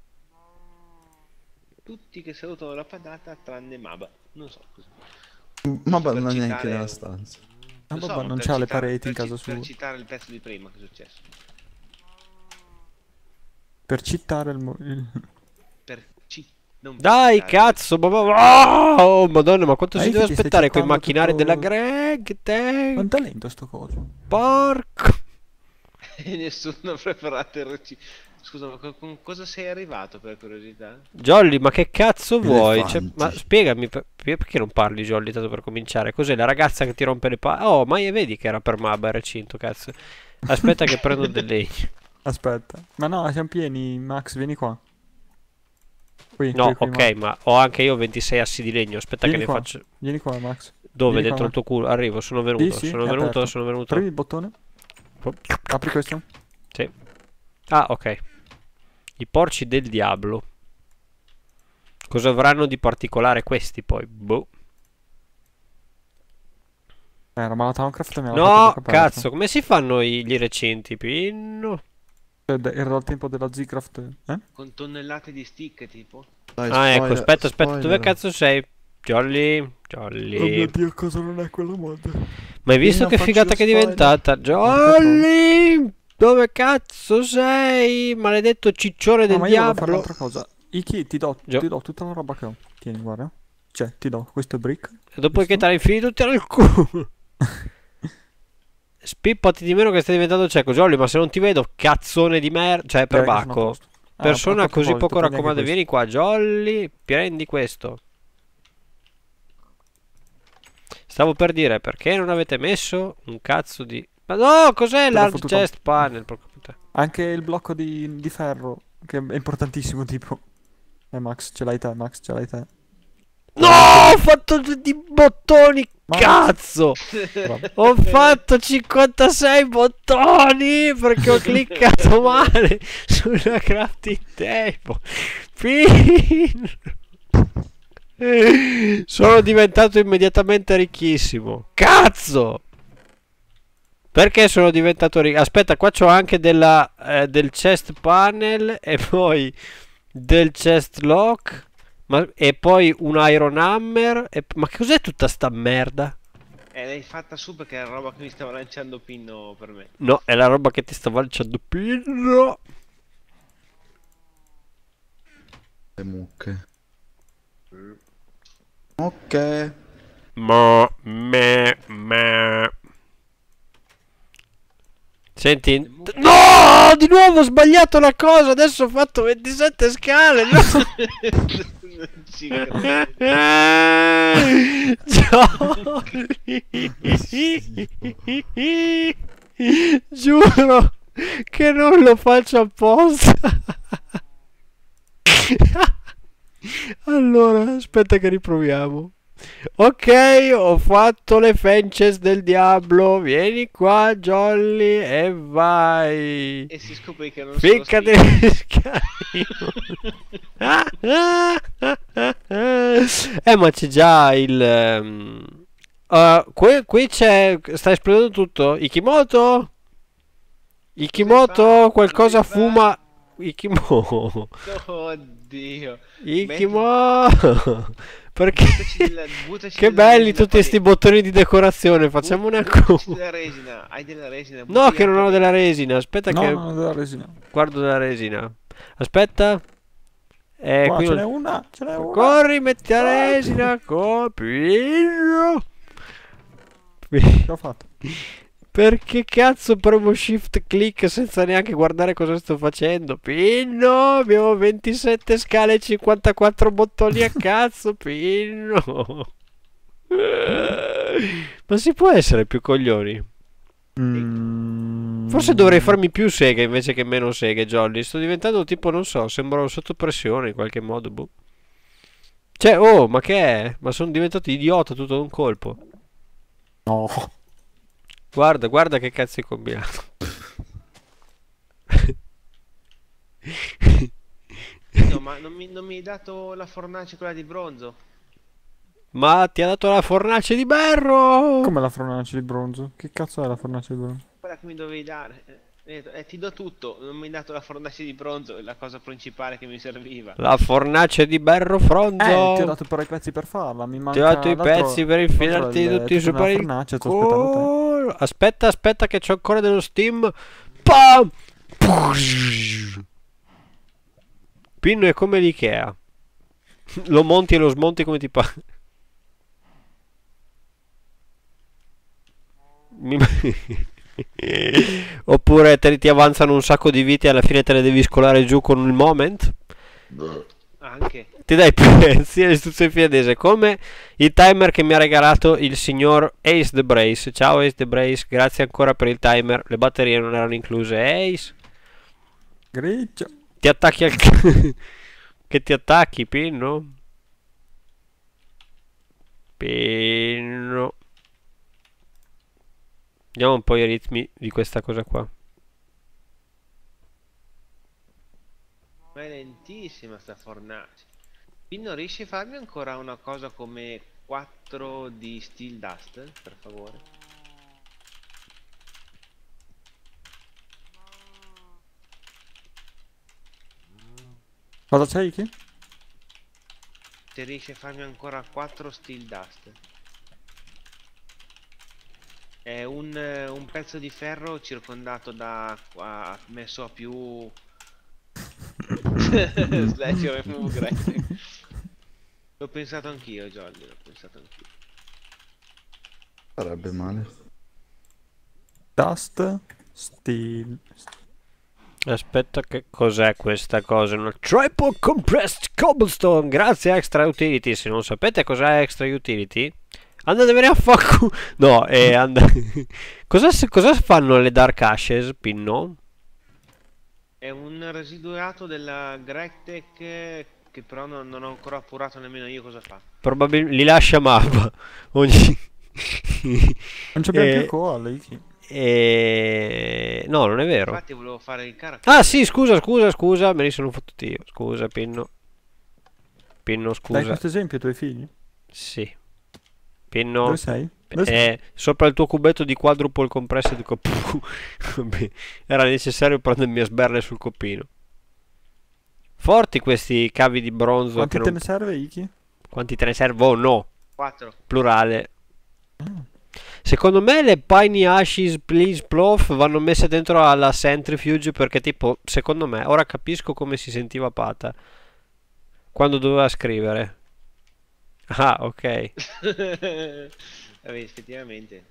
Tutti che salutano la patata tranne Maba. Non so cosa. Ma Per non è neanche citare- nella stanza. Ah, Lo so, vabbè, ma non per c'ha le citare- pareti in per casa ci- sua. Per citare il pezzo di prima, che è successo? Per citare Per ci... non per Dai, citare. cazzo, oh, madonna, ma quanto si Dai, deve che ti stai aspettare quei citando macchinari tutto- della Greg? Te, Quanto è lento sto coso? porco. E nessuno ha preparato il Scusa, ma con cosa sei arrivato per curiosità? Jolly, ma che cazzo vuoi? Cioè, Elefanti. ma spiegami, perché non parli, Jolly, tanto per cominciare? Cos'è, la ragazza che ti rompe le palle? Oh, ma vedi che era per Maba il recinto, cazzo. Aspetta che prendo del legno. Aspetta. Ma no, siamo pieni, Max, vieni qua. Qui, No, qui, ok, Max. ma ho anche io 26 assi di legno. Aspetta Vieni che ne qua. faccio. Vieni qua, Max. Dove? Vieni Dentro qua, il tuo culo? Arrivo, sono venuto. Sì, sono è venuto, aperto. sono venuto. Premi il bottone. Apri questo. Sì. Ah, ok. I porci del diavolo. Cosa avranno di particolare questi poi? Boh. Ma la Towncraft mi ha No, lasciato bocca aperta. cazzo, come si fanno gli recinti? Pinno. Era il tempo della Z-Craft. Con tonnellate di stick, tipo? Dai, Ah, ecco, spoiler, aspetta, spoiler. dove cazzo sei? Jolly, Oh Jolly. mio Dio, cosa non è quella mod? Ma hai visto non che faccio figata che è spoiler. diventata? Jolly, dove cazzo sei? Maledetto ciccione del Ma io devo fare diavolo. un'altra cosa. Iki, ti do tutta la roba che ho. Tieni, guarda. Cioè, ti do questo brick. E dopo che te l'hai finito tutti nel culo. Spippati di meno che stai diventando cieco, Jolly, ma se non ti vedo, cazzone di merda. Cioè, per Sono a Bacco. posto. Persona a così proposito, poco prendi anche raccomandata. questo. Vieni qua, Jolly, prendi questo. Stavo per dire, perché non avete messo un cazzo di... Ma no, cos'è l'ho l'hard fottuto. chest panel? Porca puttana. Anche il blocco di ferro, che è importantissimo, tipo. Max, ce l'hai te, Max, ce l'hai te. No, ho fatto di bottoni, Ma- cazzo! Ho fatto 56 bottoni perché ho cliccato male sulla crafting table. Sono diventato immediatamente ricchissimo. Cazzo! Perché sono diventato ricco? Aspetta, qua c'ho anche del chest panel e poi del chest lock. E poi un Iron Hammer. Ma che cos'è tutta sta merda? L'hai fatta su perché era roba che mi stava lanciando Pinno per me. No, è la roba che ti stava lanciando Pirro. Le mucche. Ok. Me. Senti. No! Di nuovo ho sbagliato la cosa. Adesso ho fatto 27 scale. No! Non ci credo. Jolly. Giuro che non lo faccio apposta. Allora, aspetta che riproviamo. Ok, ho fatto le fences del diavolo. Vieni qua, Jolly, e vai. E si scoprì che non Ficcati sono negli scali. Ma c'è già il... qui c'è... Sta esplodendo tutto. Ikimoto? Ikimoto? Qualcosa fuma... Ikimo. Oddio. Ikimo. Perché? Buttaci Che della belli resina tutti qua questi dentro. bottoni di decorazione. Facciamo una Buttaci cosa. della resina. Hai della resina. No, buttala che non qua ho della dentro. resina. Aspetta No, che no, della resina. guardo della resina. Aspetta. Qua Qui ce non... n'è una, ce n'è una. Corri, metti la Corri. resina. Copino. Ce l'ho fatta. Perché cazzo premo shift click senza neanche guardare cosa sto facendo? Pinno, abbiamo 27 scale e 54 bottoni a cazzo, Pinno. Ma si può essere più coglioni? Forse dovrei farmi più seghe invece che meno seghe, Jolly. Sto diventando tipo, non so, sembro sotto pressione in qualche modo, boh. Cioè, oh, ma che è? Ma sono diventato idiota tutto d'un colpo. No. Guarda, guarda che cazzo hai combinato. No, ma non mi hai dato la fornace quella di bronzo? Ma ti ha dato la fornace di berro! Come la fornace di bronzo? Che cazzo è la fornace di bronzo? Quella che mi dovevi dare. Ti do tutto, non mi hai dato la fornace di bronzo, è la cosa principale che mi serviva. La fornace di berro Ti ho fronzo! dato però i pezzi per farla. Mi Ti manca ho dato i l'altro- pezzi per infilarti l'altro è tutti tutto su nella per il fornace, sto aspettando te. culo. Aspetta, aspetta che c'ho ancora dello steam. Pam! Pinno è come l'Ikea. Lo monti e lo smonti come ti pare. Mi- Oppure ti avanzano un sacco di vite e alla fine te le devi scolare giù con il moment. Anche. Ti dai pezzi alle istruzioni finlandese come il timer che mi ha regalato il signor Ace the Brace. Ciao Ace the Brace, grazie ancora per il timer. Le batterie non erano incluse. Ace, Grigio. ti attacchi al che ti attacchi, Pinno? Pinno. Vediamo un po' i ritmi di questa cosa qua. Ma è lentissima sta fornace. Quindi non riesci a farmi ancora una cosa come 4 di Steel Dust, per favore? Cosa c'hai, Iki? Se riesci a farmi ancora 4 Steel Dust. È un pezzo di ferro circondato da... messo a più... Slash remove grinding. L'ho pensato anch'io, Jolly, l'ho pensato anch'io. Sarebbe male. Dust. Steel. Aspetta, che cos'è questa cosa? Una triple compressed cobblestone. Grazie a Extra Utility. Se non sapete cos'è Extra Utility, andatevene a fanculo. No, cosa fanno le Dark Ashes, Pinno? È un residuato della Grectech che però non ho ancora appurato nemmeno io cosa fa. Probabilmente li lascia mappa. Ogni... Non c'abbiamo Eh, più coal, Iki. No, non è vero. Infatti volevo fare il caraco. Ah sì, scusa, me li sono fottuti io. Scusa, Pinno. Pinno, Dai scusa. questo esempio ai tuoi figli? Sì. Pinno. Dove sei? Dove sei? Sopra il tuo cubetto di quadruple compressed Vabbè, era necessario prendermi a sberle sul coppino. Forti questi cavi di bronzo. Quanti che te non- ne serve, Iki? Quanti te ne serve? Oh no, 4. plurale. Ah. Secondo me le Piney Ashes Please Plof vanno messe dentro alla Centrifuge perché tipo, secondo me, ora capisco come si sentiva Pata quando doveva scrivere. Ah, ok. Vabbè, effettivamente.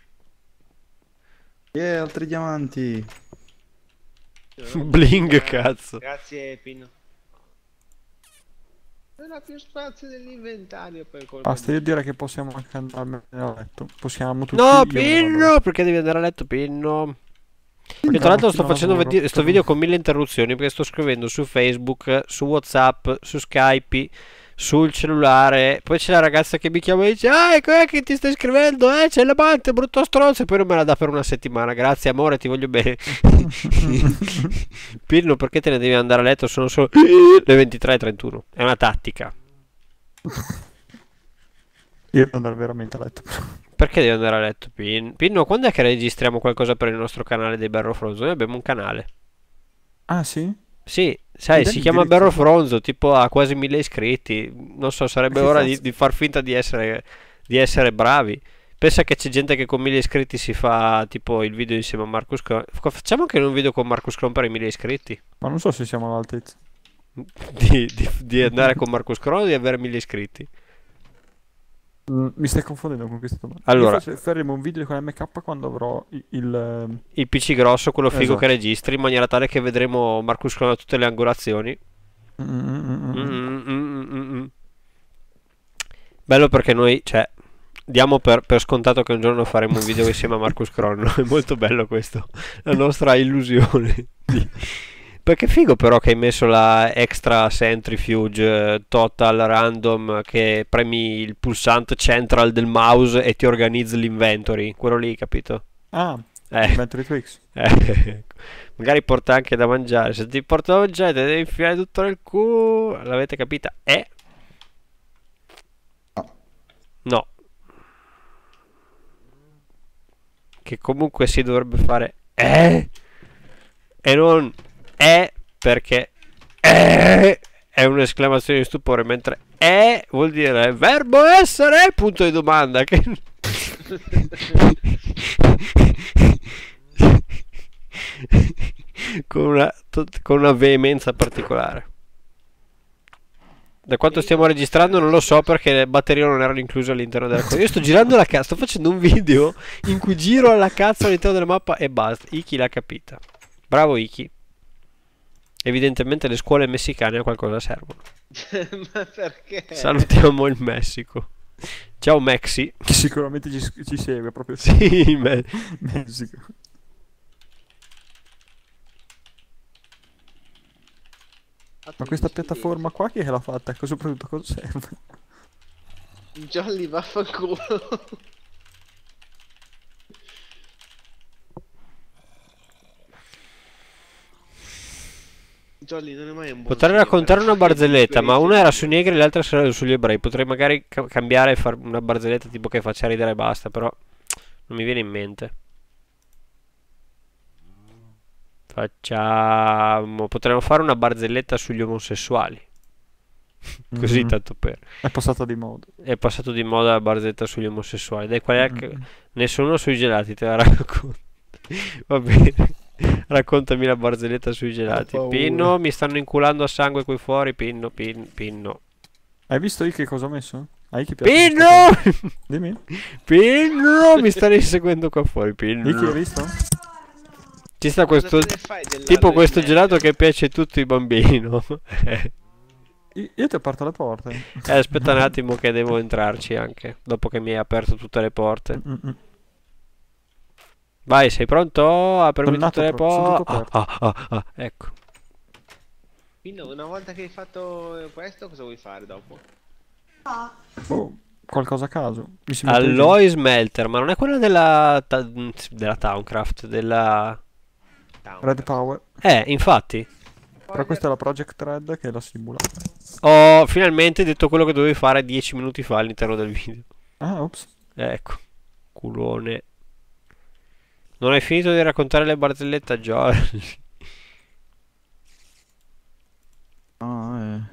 Yeah, altri diamanti. Bling, cazzo. Grazie, Pino. Non ha più spazio nell'inventario per colpa Basta, di... io direi che possiamo anche andarmene a letto. Possiamo tutti. No, io me ne vado. Pinno, perché devi andare a letto, Pinno? Che tra l'altro sto facendo sto video con 1000 interruzioni perché sto scrivendo su Facebook, su WhatsApp, su Skype, sul cellulare. Poi c'è la ragazza che mi chiama e dice: ah, ecco che ti stai scrivendo, c'è l'amante, brutto stronzo. E poi non me la dà per una settimana. Grazie, amore, ti voglio bene. Pinno, perché te ne devi andare a letto? Sono solo le 23:31. È una tattica. Io devo andare veramente a letto. Perché devi andare a letto, Pinno, quando è che registriamo qualcosa per il nostro canale dei Barro Frozo? Noi abbiamo un canale. Ah, sì? Sì, sai, si danno chiama il diritto. Berro Fronzo, tipo ha quasi 1000 iscritti. Non so, sarebbe Che ora cazzo? di far finta di essere bravi. Pensa che c'è gente che con 1000 iscritti si fa tipo il video insieme a Marcus Cron. Facciamo anche un video con Marcus Cron per i 1000 iscritti. Ma non so se siamo all'altezza. Di andare con Marcus Cron o di avere 1000 iscritti. Mi stai confondendo con questa domanda. Allora. Faremo un video con MK quando avrò Il PC grosso, quello figo Esatto. che registri, in maniera tale che vedremo Marcus Cron a tutte le angolazioni. Bello perché noi, cioè, diamo per scontato che un giorno faremo un video insieme a Marcus Cron. È molto bello questo, la nostra illusione. Perché figo però che hai messo la extra centrifuge total random, che premi il pulsante central del mouse e ti organizza l'inventory, quello lì, capito? Ah, Eh. Inventory Twix. Magari porta anche da mangiare. Se ti porta da mangiare, te devi infilare tutto nel culo. L'avete capita? No. Che comunque si dovrebbe fare e non perché è un'esclamazione di stupore, mentre vuol dire verbo essere, punto di domanda. Che con una veemenza particolare. Da quanto stiamo registrando non lo so, perché le batterie non erano incluse all'interno della cosa. Io sto girando la cazzo, sto facendo un video in cui giro alla cazzo all'interno della mappa e basta. Iki l'ha capita. Bravo Iki. Evidentemente le scuole messicane a qualcosa servono. Ma perché? Salutiamo il Messico. Ciao Mexi. Che sicuramente ci segue proprio. Sì, Messico. Ma questa piattaforma qua chi è che l'ha fatta? Soprattutto cosa serve? Jolly vaffanculo. Jolly non è mai un buon Potrei signore. raccontare una Fai barzelletta, due ma una era insieme. sui negri e l'altra era sugli ebrei. Potrei magari cambiare e fare una barzelletta tipo che faccia ridere e basta, però non mi viene in mente. Potremmo fare una barzelletta sugli omosessuali. Così, Mhm. tanto per. È passata di moda. È passato di moda la barzelletta sugli omosessuali. Dai, qual è Mm. nessuno sui gelati, te la racconto. Va bene. Raccontami la barzelletta sui gelati. paura. Pinno, mi stanno inculando a sangue qui fuori. Pinno. Hai visto io che cosa ho messo? A Iki piace Pinno! questa cosa. Dimmi. Pinno! Mi stanno inseguendo qua fuori. Iki hai Pinno. visto? Ci sta questo. Cosa te ne fai dell'albero Tipo di questo merda? gelato che piace a tutti i bambini, no? Io ti ho aperto le porte. Aspetta un attimo che devo entrarci anche. Dopo che mi hai aperto tutte le porte. Mm-mm. Vai, sei pronto? Apermi Sono tutte le nato sono tutto porte. aperto. Ecco. Quindi una volta che hai fatto questo, cosa vuoi fare dopo? Oh, qualcosa a caso. Mi sembra Alloy Smelter, ma non è quella della Towncraft, della. Red Power. Infatti. Però questa è la Project Red che è la simulata. Ho finalmente detto quello che dovevi fare 10 minuti fa all'interno del video. Ah, ops. Ecco. Culone. Non hai finito di raccontare le barzellette a Joel. Ah,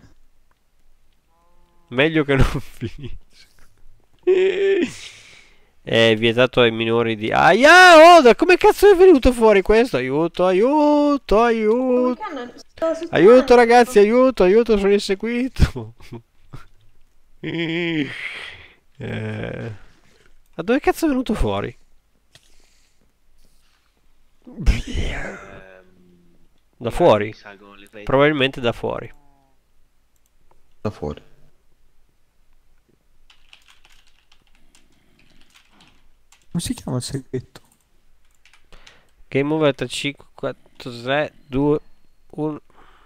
Meglio che non finisca. È vietato ai minori di. Aia! Oh, come cazzo è venuto fuori questo? Aiuto, aiuto, aiuto. Aiuto ragazzi, aiuto, aiuto, sono inseguito. Ma dove cazzo è venuto fuori? Da fuori? Salgono le pareti. Probabilmente da fuori. da fuori. Come si chiama il segreto? Game over tra 5, 4, 3, 2, 1.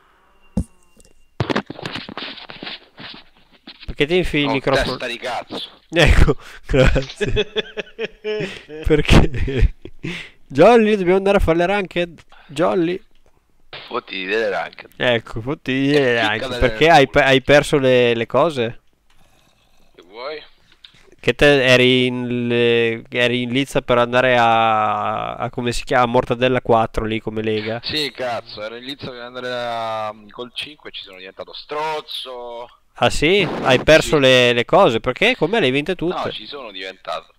Perché ti infili il microfono? Testa di cazzo. Ecco, grazie. Perché? Jolly, dobbiamo andare a fare le ranked. Jolly. Fotti delle rank. Ecco, fotti anche. Ficcala Perché nel hai perso le cose? Che vuoi? Che te eri in lizza per andare a come si chiama? Mortadella 4 lì come lega. Sì, cazzo, ero in lizza per andare col 5 e ci sono diventato strozzo. Ah sì? Hai perso Sì. le cose? Perché? Con me le hai vinte No, tutte. ci sono diventato.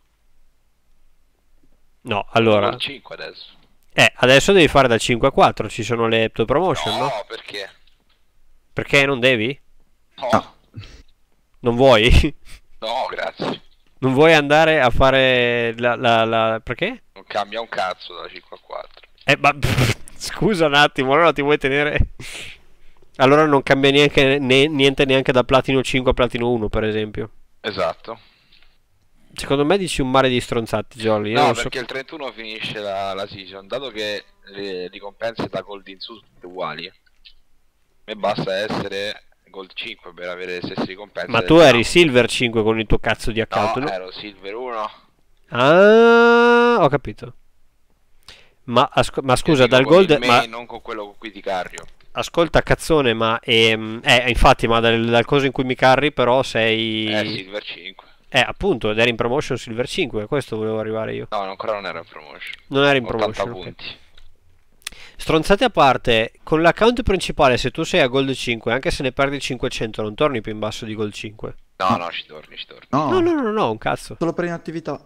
No, allora. Col 5 adesso. Adesso devi fare dal 5 a 4, ci sono le top promotion, no? No, perché? Perché non devi? No, Non vuoi? no, grazie. Non vuoi andare a fare perché? Non cambia un cazzo da 5 a 4. Ma scusa un attimo, allora ti vuoi tenere. Allora non cambia niente neanche da Platino 5 a Platino 1, per esempio. Esatto. Secondo me dici un mare di stronzati, Jolly. Io No, non so. perché il 31 finisce la season, dato che le ricompense da Gold in su sono tutte uguali. A me basta essere Gold 5 per avere le stesse ricompense. Ma del tu eri Diamond. Silver 5 con il tuo cazzo di account, No, no? ero Silver 1. Ah, ho capito. Ma scusa, Io dico dal con Gold. il Ma main, non con quello con cui ti carrio. ascolta, cazzone, infatti, ma dal coso in cui mi carri, però sei. Silver 5. Appunto, ed eri in promotion Silver 5, questo volevo arrivare io. No, ancora non ero in promotion. Non eri in 80 promotion. Ok. punti. Stronzate a parte, con l'account principale, se tu sei a Gold 5, anche se ne perdi il 500, non torni più in basso di Gold 5. No, no, ci torni, ci torni. No, No, no, no, no, un cazzo. solo per inattività.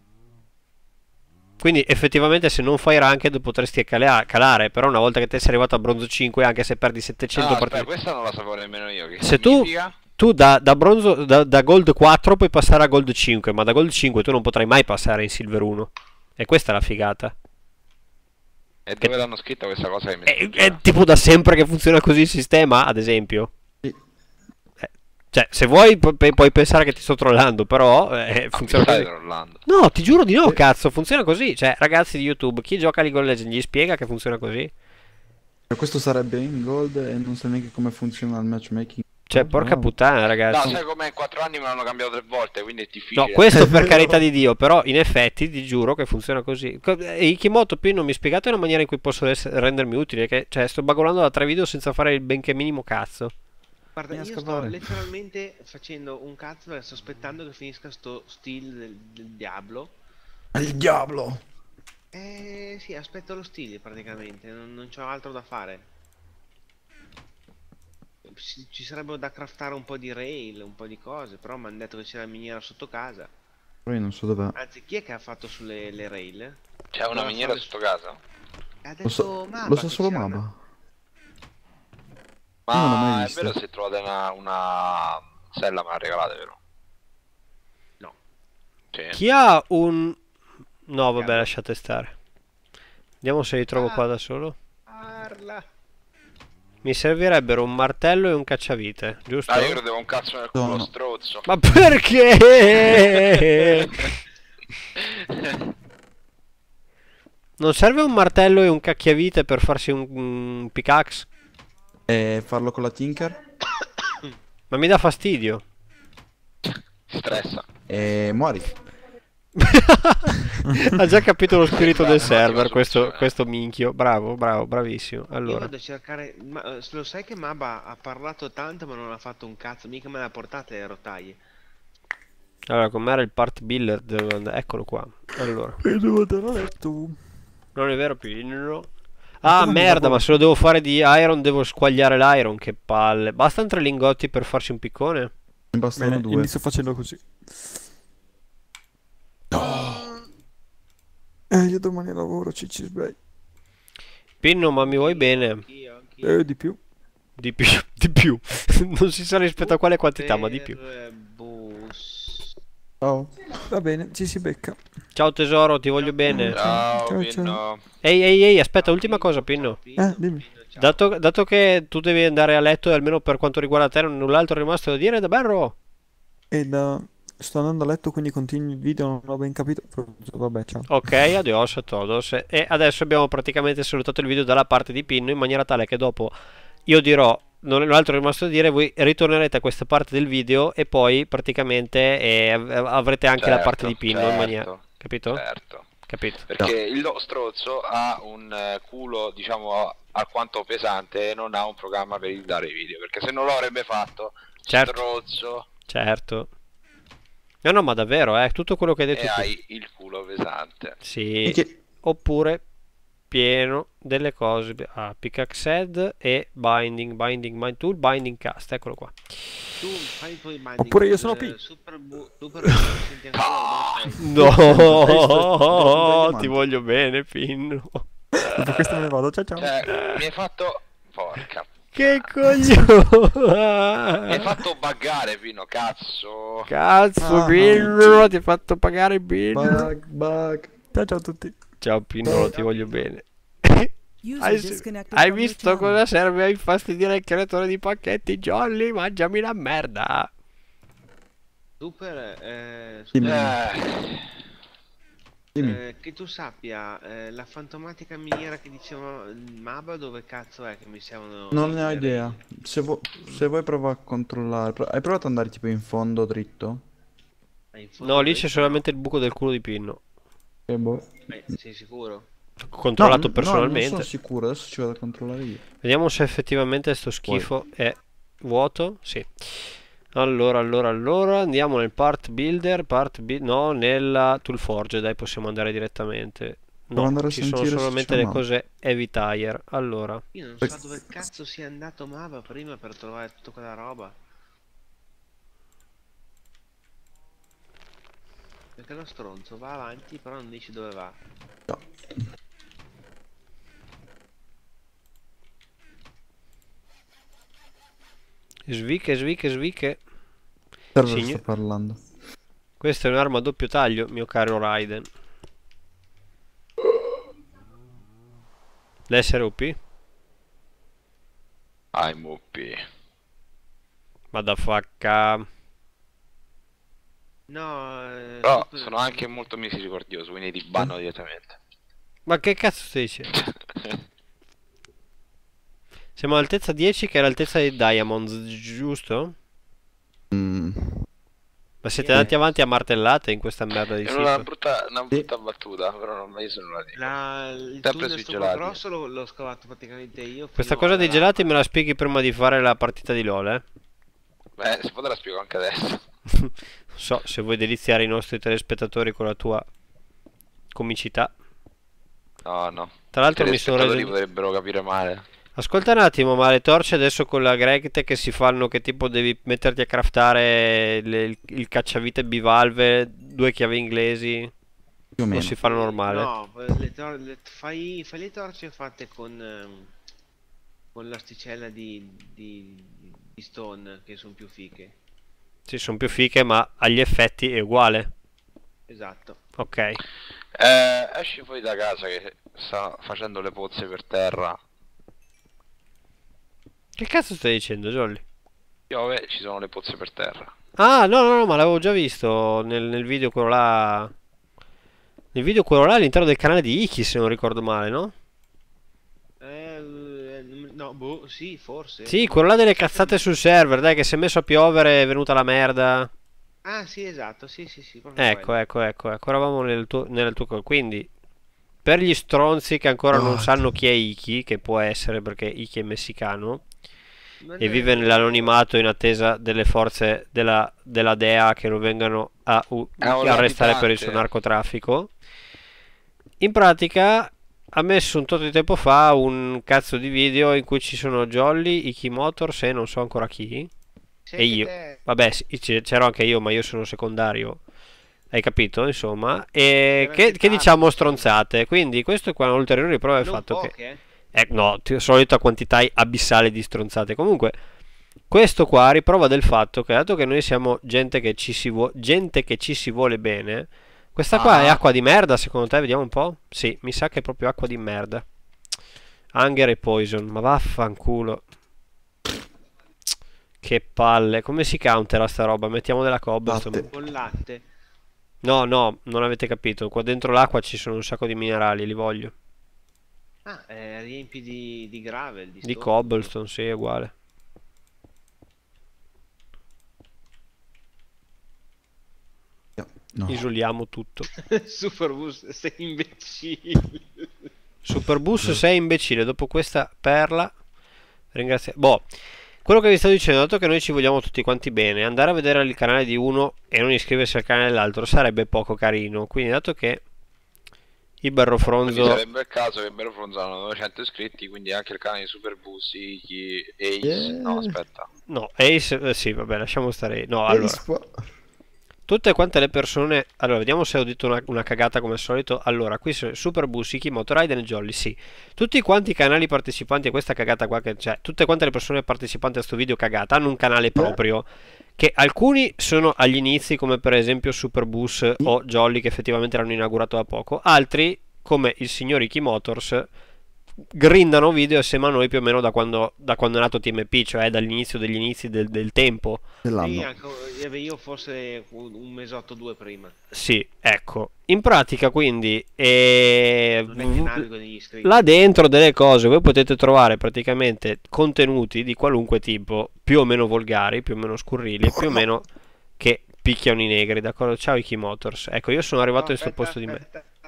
Quindi effettivamente se non fai ranked potresti calare, però una volta che te sei arrivato a bronzo 5, anche se perdi 700 No, aspetta, partite. questa non la sapevo nemmeno io. Che Se tu, significa? tu da bronzo, da Gold 4 puoi passare a Gold 5, ma da Gold 5 tu non potrai mai passare in Silver 1. E questa è la figata. E dove l'hanno scritta questa cosa che mi È tipo da sempre che funziona così il sistema, ad esempio. Sì. Cioè, se vuoi puoi pensare che ti sto trollando, però funziona Stai così. trollando. No, ti giuro di no, cazzo, funziona così. Cioè, ragazzi di YouTube, chi gioca a League of Legends gli spiega che funziona così? Questo sarebbe in gold e non so neanche come funziona il matchmaking. Cioè, porca No. puttana, No, ragazzi. sai com'è? In 4 anni me l'hanno cambiato 3 volte, quindi è difficile. No, questo per carità di Dio, però in effetti ti giuro che funziona così. Ikimoto, Pin, non mi spiegate una maniera in cui posso rendermi utile? Che, cioè, sto bagolando da 3 video senza fare il benché minimo cazzo. Guarda, Vieni a io sto scavare. letteralmente facendo un cazzo perché sto aspettando che finisca sto steal del Diablo. Il diavolo! Sì, aspetto lo steal praticamente, non c'ho altro da fare. Ci sarebbero da craftare un po' di rail, un po' di cose, però mi hanno detto che c'era la miniera sotto casa. Però io non so dov'è. Anzi, chi è che ha fatto sulle le rail? C'è una No, miniera fare- sotto casa? Ha detto Lo so, Maba lo so che solo c'era Maba. Ma Io non l'ho mai è vista. vero se trovate una sella me la regalate, vero? No. Sì. Chi ha un. No, vabbè, Diavolo. lasciate stare. Vediamo se li trovo qua da solo. Parla. Mi servirebbero un martello e un cacciavite, giusto? Ah, io credevo un cazzo nel culo, No. strozzo. Ma perché? Non serve un martello e un cacchiavite per farsi un pickaxe? E farlo con la Tinker? Ma mi dà fastidio. Stressa. E muori. Ha già capito lo spirito del Bravo, server, ottima questo, soluzione. questo minchio. Bravo, bravo, bravissimo. Io Allora, vado a cercare. Lo sai che Maba ha parlato tanto ma non ha fatto un cazzo, mica me le ha portate le rotaie. com'era il part builder? Eccolo qua. Allora, E devo andare a letto. non è vero, Pino. Ah, Come mi merda, lavoro? ma se lo devo fare di iron devo squagliare l'iron, che palle. Bastano 3 lingotti per farsi un piccone? Ne bastano Bene, due. inizio facendo così. Io domani lavoro, ci svegli. Pinno, ma mi vuoi bene? Anch'io. Di più. Di più, di più. Non si sa rispetto a quale quantità, ma di più. Per bus. Ciao. Va bene, ci si becca. Ciao tesoro, ti voglio bene. Ciao, Ciao, Pinno. Ehi, aspetta, ultima cosa, Pinno. Dimmi. Dato che tu devi andare a letto e almeno per quanto riguarda te null'altro è rimasto da dire, da berro. Sto andando a letto, quindi continui il video, non ho ben capito. Vabbè, ciao. Ok, adios a todos. E adesso abbiamo praticamente salutato il video dalla parte di Pinno in maniera tale che dopo io dirò null'altro è rimasto da dire, voi ritornerete a questa parte del video e poi praticamente avrete anche la parte di Pinno in maniera. Capito? Certo. Capito? Perché il strozzo ha un culo, diciamo, alquanto pesante e non ha un programma per editare i video. Perché se non lo avrebbe fatto, Certo. strozzo. Certo. No, no, ma davvero, tutto quello che hai detto e tu. hai il culo pesante. Sì, Che- oppure pieno delle cose. Pickaxe head e binding tool, binding cast, eccolo qua. Tu fai i tuoi binding. Oppure io sono P. Super senti ancora lo sei. No, Dai, ti voglio bene, Pinno. Dopo questo me ne vado, ciao ciao. Cioè, mi hai fatto... Porca. Che Mi hai coglione! fatto buggare, Pino, cazzo. Cazzo, Ah, Pinno, ti ha fatto pagare Pinno. Bug. Ciao ciao a tutti. Ciao Pinno, ti voglio bene. User Hai, disconnected hai from your visto channel. cosa serve a infastidire il creatore di pacchetti? Jolly, mangiami la merda. Dimmi. Dimmi. Che tu sappia, la fantomatica miniera che diceva Maba dove cazzo è che mi servono Non i ne ho idea. Se vuoi prova a controllare. Hai provato ad andare tipo in fondo dritto? in fondo No, lì dritto? c'è solamente il buco del culo di Pinno. Boh. Sei sicuro? Controllato No, non personalmente. sono sicuro, adesso ci vado a controllare io. Vediamo se effettivamente sto schifo è vuoto. Sì. Allora, andiamo nel no, nella Toolforge, dai, possiamo andare direttamente. Provo No, ad andare a ci sono sentire se solamente c'è le Mab. cose heavy tire. Allora, Io non so dove cazzo sia andato Maba prima per trovare tutta quella roba. Perché lo stronzo va avanti però non dici dove va. No. svicche. Server Signor- sta parlando. Questa è un'arma a doppio taglio, mio caro Raiden. L'SROP? I'm OP. Madafacca. No, Però sono anche molto misericordioso, quindi ti banno direttamente. Ma che cazzo stai dicendo? Siamo all'altezza 10 che è l'altezza dei Diamonds, giusto? Mm. Ma siete andati avanti a martellate in questa merda di È una sito? brutta battuta, però non io sono la dico. il Sempre tunnel sui sto gelati. grosso l'ho scavato praticamente io. Questa fino cosa dei alla gelati lava. me la spieghi prima di fare la partita di LoL, eh? Beh, se può te la spiego anche adesso. Non so, se vuoi deliziare i nostri telespettatori con la tua comicità. No, no. Tra l'altro I mi sono telespettatori reso... potrebbero capire male. Ascolta un attimo, ma le torce adesso con la Gregte che si fanno, che tipo devi metterti a craftare il cacciavite bivalve, 2 chiavi inglesi, Più o o meno. si fanno normale? No, fai le torce fatte con l'asticella di stone che sono più fiche. Sì, sono più fiche, ma agli effetti è uguale. Esatto. Ok. Esci fuori da casa che sta facendo le pozze per terra. Che cazzo stai dicendo, Jolly? Piove, ci sono le pozze per terra. Ah, no, ma l'avevo già visto nel video quello là. Nel video quello là all'interno del canale di Iki, se non ricordo male, no? No, boh, sì, forse. Sì, quello là delle cazzate sul server, dai, che si è messo a piovere, è venuta la merda. Ah, sì, esatto, sì, proprio Ecco, quello. eravamo nel tuo... Quindi, per gli stronzi che ancora non God. sanno chi è Iki, che può essere perché Iki è messicano, Non e è- vive nell'anonimato in attesa delle forze della DEA che lo vengano a un arrestare per il latitante. suo narcotraffico. In pratica ha messo un tot di tempo fa un cazzo di video in cui ci sono Jolly, Iki Motors e non so ancora chi. Sei E anche io. te. Vabbè, sì, c'ero anche io, ma io sono secondario. Hai capito, insomma. E Era che anche diciamo tardi. stronzate. Quindi questo qua è un'ulteriore prova del Non fatto che... poche, no, solita quantità abissale di stronzate. Comunque, questo qua riprova del fatto che dato che noi siamo gente che ci si vuole bene, questa qua è acqua di merda, secondo te? Vediamo un po'. Sì, mi sa che è proprio acqua di merda. Hunger e poison, ma vaffanculo. Che palle. Come si countera sta roba? Mettiamo della cobblestone. Latte. Con latte. No, non avete capito. Qua dentro l'acqua ci sono un sacco di minerali, li voglio. Ah, riempi di gravel, Di stone. cobblestone, sì, è uguale. No. Isoliamo tutto. Superbus, sei imbecille. Superbus, sei imbecille. Dopo questa perla, ringrazio. Boh, quello che vi sto dicendo, dato che noi ci vogliamo tutti quanti bene, andare a vedere il canale di uno e non iscriversi al canale dell'altro sarebbe poco carino. Quindi, dato che il Quindi Barrofronzo... sarebbe il caso che Belofronzo hanno 900 iscritti, quindi anche il canale di Super Bussi, Ace... No, aspetta. No, Ace, sì, vabbè, lasciamo stare. No, Ace allora, può- tutte quante le persone. Allora, vediamo se ho detto una cagata come al solito. Allora, qui sono Super Bussi, Kimoto, Raiden e Jolly, sì. Tutti quanti i canali partecipanti a questa cagata qua, cioè, tutte quante le persone partecipanti a sto video cagata hanno un canale proprio. Che alcuni sono agli inizi, come per esempio Super Bus o Jolly, che effettivamente l'hanno inaugurato da poco. Altri, come il signor Iki Motors, grindano video assieme a noi più o meno da quando è nato TMP, cioè dall'inizio degli inizi del tempo. Sì, dell'anno. anche io forse un mesotto o due prima. Sì, ecco. In pratica, quindi, Non è che navigo negli iscritti. là dentro delle cose voi potete trovare praticamente contenuti di qualunque tipo, più o meno volgari, più o meno scurrili, più o meno che picchiano i negri, d'accordo? Ciao Iki Motors. Ecco, io sono arrivato in questo posto di me.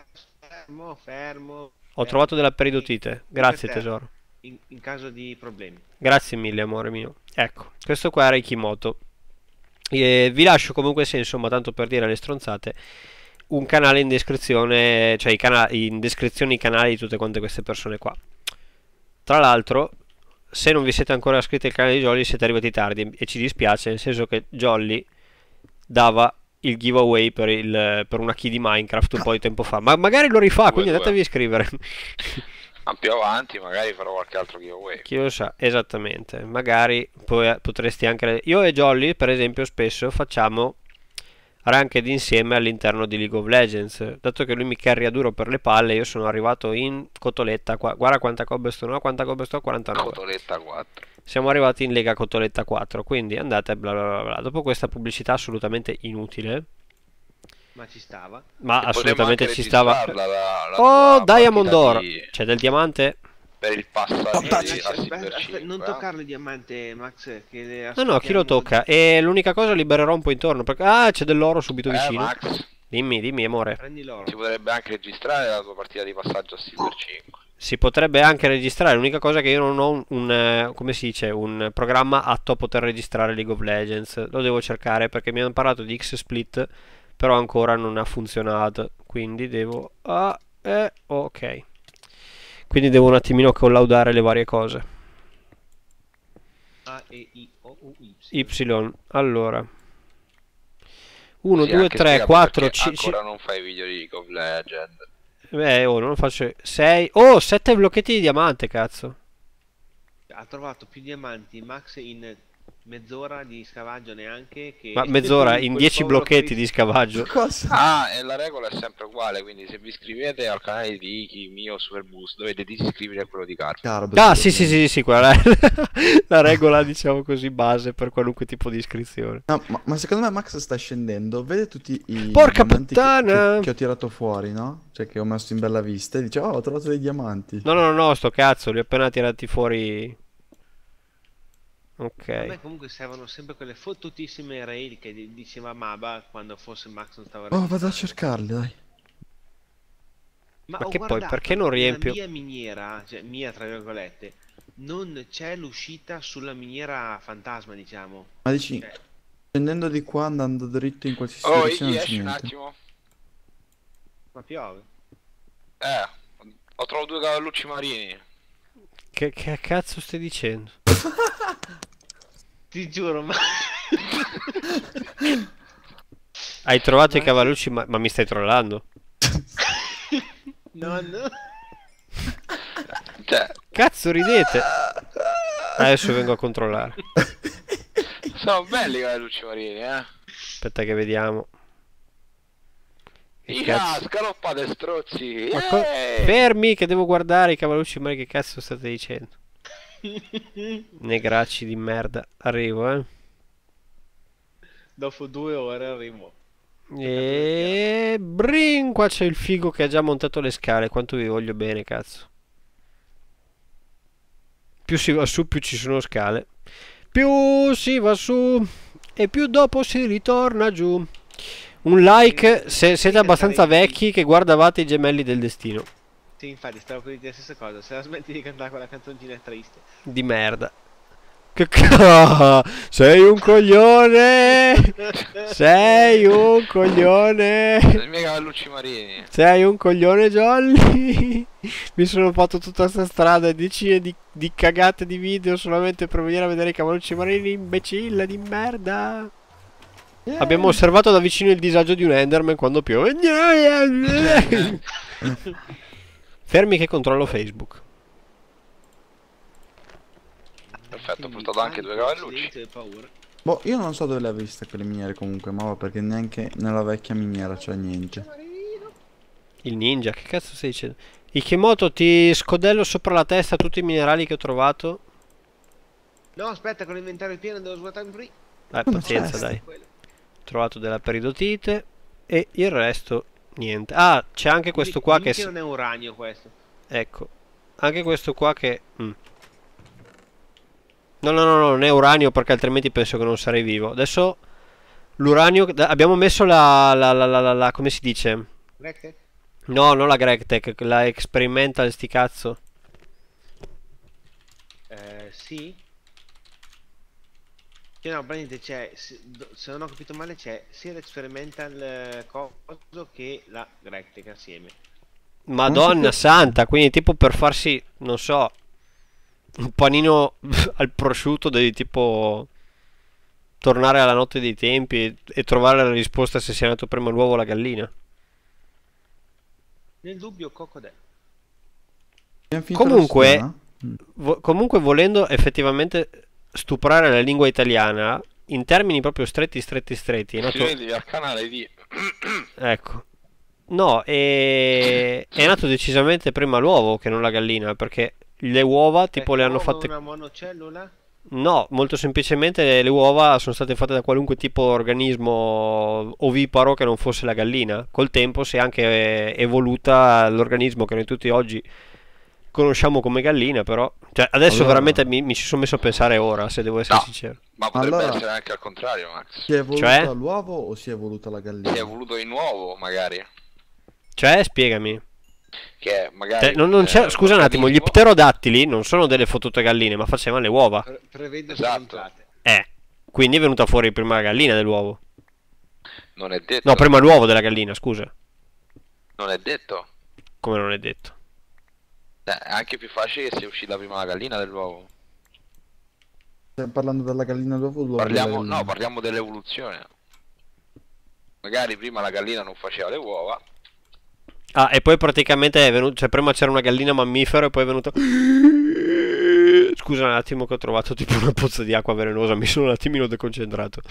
Fermo. Ho trovato della peridotite. Grazie Per te, tesoro. in caso di problemi. Grazie mille, amore mio. Ecco, questo qua era Ikimoto. Vi lascio comunque, se insomma, tanto per dire le stronzate, un canale in descrizione, cioè in descrizione i canali di tutte quante queste persone qua. Tra l'altro, se non vi siete ancora iscritti al canale di Jolly, siete arrivati tardi e ci dispiace, nel senso che Jolly dava il giveaway per una key di Minecraft un po' di tempo fa. Ma magari lo rifà, quindi andatevi a iscrivere. Ma più avanti magari farò qualche altro giveaway. Chi lo sa, esattamente. Magari poi potresti anche... Io e Jolly, per esempio, spesso facciamo ranked insieme all'interno di League of Legends. Dato che lui mi carria duro per le palle, io sono arrivato in cotoletta qua. Guarda quanta cobblestone ho, quanta cobblestone ho, 49. Cotoletta 4. Siamo arrivati in Lega Cotoletta 4, quindi andate bla bla bla bla. Dopo questa pubblicità assolutamente inutile, Ma ci stava. ma E assolutamente potremmo anche ci stava... registrarla la Oh, tua Diamond partita Oro! di- C'è del diamante? Per il passaggio a Aspetta, Silver aspetta, 5. non toccarlo il diamante, Max. Che No, no, chi lo tocca? E l'unica cosa libererò un po' intorno, perché... Ah, c'è dell'oro subito vicino. Max, Dimmi, amore. Prendi l'oro. si potrebbe anche registrare la tua partita di passaggio a Silver 5. Si potrebbe anche registrare, l'unica cosa è che io non ho come si dice, un programma atto a poter registrare League of Legends. Lo devo cercare perché mi hanno parlato di X-Split, però ancora non ha funzionato. Quindi devo... ok. Quindi devo un attimino collaudare le varie cose. A, E, I, O, U, Y. Y, allora. 1, Sì, 2, anche 3, spiegami 4, perché 5... ancora non fai video di League of Legends. non lo faccio... 6... Oh, 7 blocchetti di diamante, cazzo. Ha trovato più diamanti Max in mezz'ora di scavaggio neanche che... Ma mezz'ora, in quel 10 povero blocchetti Chris. di scavaggio. Cosa? Ah, e la regola è sempre uguale, quindi se vi iscrivete al canale di Iki, mio Super Boost, dovete disiscrivervi a quello di Carlo. Caro, Ah, sì, quella è la regola, diciamo così, base per qualunque tipo di iscrizione. No, ma secondo me Max sta scendendo, vede tutti i Porca diamanti puttana! che ho tirato fuori, no? Cioè che ho messo in bella vista e dice, oh, ho trovato dei diamanti. No, sto cazzo, li ho appena tirati fuori. A Ok. me comunque servono sempre quelle fottutissime rail che diceva Maba quando forse Max non stava Oh, vado a registrando. cercarli, dai. Ma ho che poi, guardato, perché non riempio? nella mia miniera, cioè mia tra virgolette, non c'è l'uscita sulla miniera fantasma, diciamo. Ma dici, Cioè, scendendo di qua, andando dritto in qualsiasi Oh, direzione Iki, non c'è esci un niente. attimo. ma piove. Ho trovato 2 cavallucci marini. Che cazzo stai dicendo? Ti giuro, ma... Hai trovato i cavallucci, ma mi stai trollando? No. Cioè, Cazzo ridete? Adesso vengo a controllare. sono belli i cavallucci marini, eh. Aspetta che vediamo. Che cazzo? Scaloppate strozzi. Ma fermi che devo guardare i cavallucci, ma che cazzo state dicendo? Negracci di merda. Arrivo, eh. Dopo 2 ore arrivo. E brin, qua c'è il figo che ha già montato le scale. Quanto vi voglio bene, cazzo. Più si va su, più ci sono scale. Più si va su e più dopo si ritorna giù. Un like se siete abbastanza vecchi che guardavate i Gemelli del Destino. Sì, infatti, stavo per dire la stessa cosa. Se la smetti di cantare quella canzoncina triste. Di merda. Sei un coglione! Sei un coglione! I miei cavallucci marini. Sei un coglione, Jolly! Mi sono fatto tutta questa strada e decine di cagate di video solamente per venire a vedere i cavallucci marini, imbecille di merda! Abbiamo osservato da vicino il disagio di un Enderman quando piove. Fermi che controllo Facebook. Perfetto, ho portato anche 2 cavallucci. Silenzio e paura. Boh, io non so dove le ha viste quelle miniere comunque, ma va, perché neanche nella vecchia miniera c'è niente. Il ninja, che cazzo stai dicendo? Ikimoto, ti scodello sopra la testa tutti i minerali che ho trovato. No, aspetta, con l'inventario pieno devo svuotare free. Pazienza, c'è. dai. Ho trovato della peridotite e il resto niente. Ah, c'è anche questo qua che... non è uranio questo. Ecco, anche questo qua che... No, non è uranio perché altrimenti penso che non sarei vivo. Adesso l'uranio... Abbiamo messo la... come si dice? Rectec? No, non la GregTech, la Experimental sti cazzo. Sì. Cioè, no, praticamente c'è, se non ho capito male, c'è sia l'experimental coso che la Rectec assieme. Madonna santa, quindi tipo per farsi, non so, un panino al prosciutto devi tipo tornare alla notte dei tempi e trovare la risposta se sia nato prima l'uovo o la gallina. Nel dubbio, Cocodè. Abbiamo finito la Comunque, sfida? comunque volendo effettivamente stuprare la lingua italiana in termini proprio stretti è nato... Iscrivetevi al canale di... Ecco. No, è nato decisamente prima l'uovo che non la gallina, perché le uova tipo le hanno fatte... una monocellula? No, molto semplicemente le uova sono state fatte da qualunque tipo di organismo oviparo che non fosse la gallina. Col tempo si è anche evoluta l'organismo che noi tutti oggi conosciamo come gallina, però... Cioè, adesso Allora- veramente mi ci sono messo a pensare ora, se devo essere No. sincero. Ma potrebbe Allora- essere anche al contrario, Max. Si è evoluta Cioè? l'uovo o si è evoluta la gallina? Si è voluto di nuovo, magari. Cioè, spiegami. Che magari... Non c'è... Scusa un attimo, gli l'organismo- pterodattili non sono delle fottute galline, ma facevano le uova. Prevedo Esatto. stronzate. Quindi è venuta fuori prima la gallina dell'uovo. Non è detto. No, prima l'uovo della gallina, scusa. Non è detto. Come non è detto. È anche più facile che sia uscita prima la gallina dell'uovo. Stiamo parlando della gallina d'uovo o della Parliamo, gallina? no, parliamo dell'evoluzione. Magari prima la gallina non faceva le uova. Ah, e poi praticamente è venuto... Cioè, prima c'era una gallina mammifero e poi è venuta... Scusa un attimo che ho trovato tipo una pozza di acqua velenosa, mi sono un attimino deconcentrato.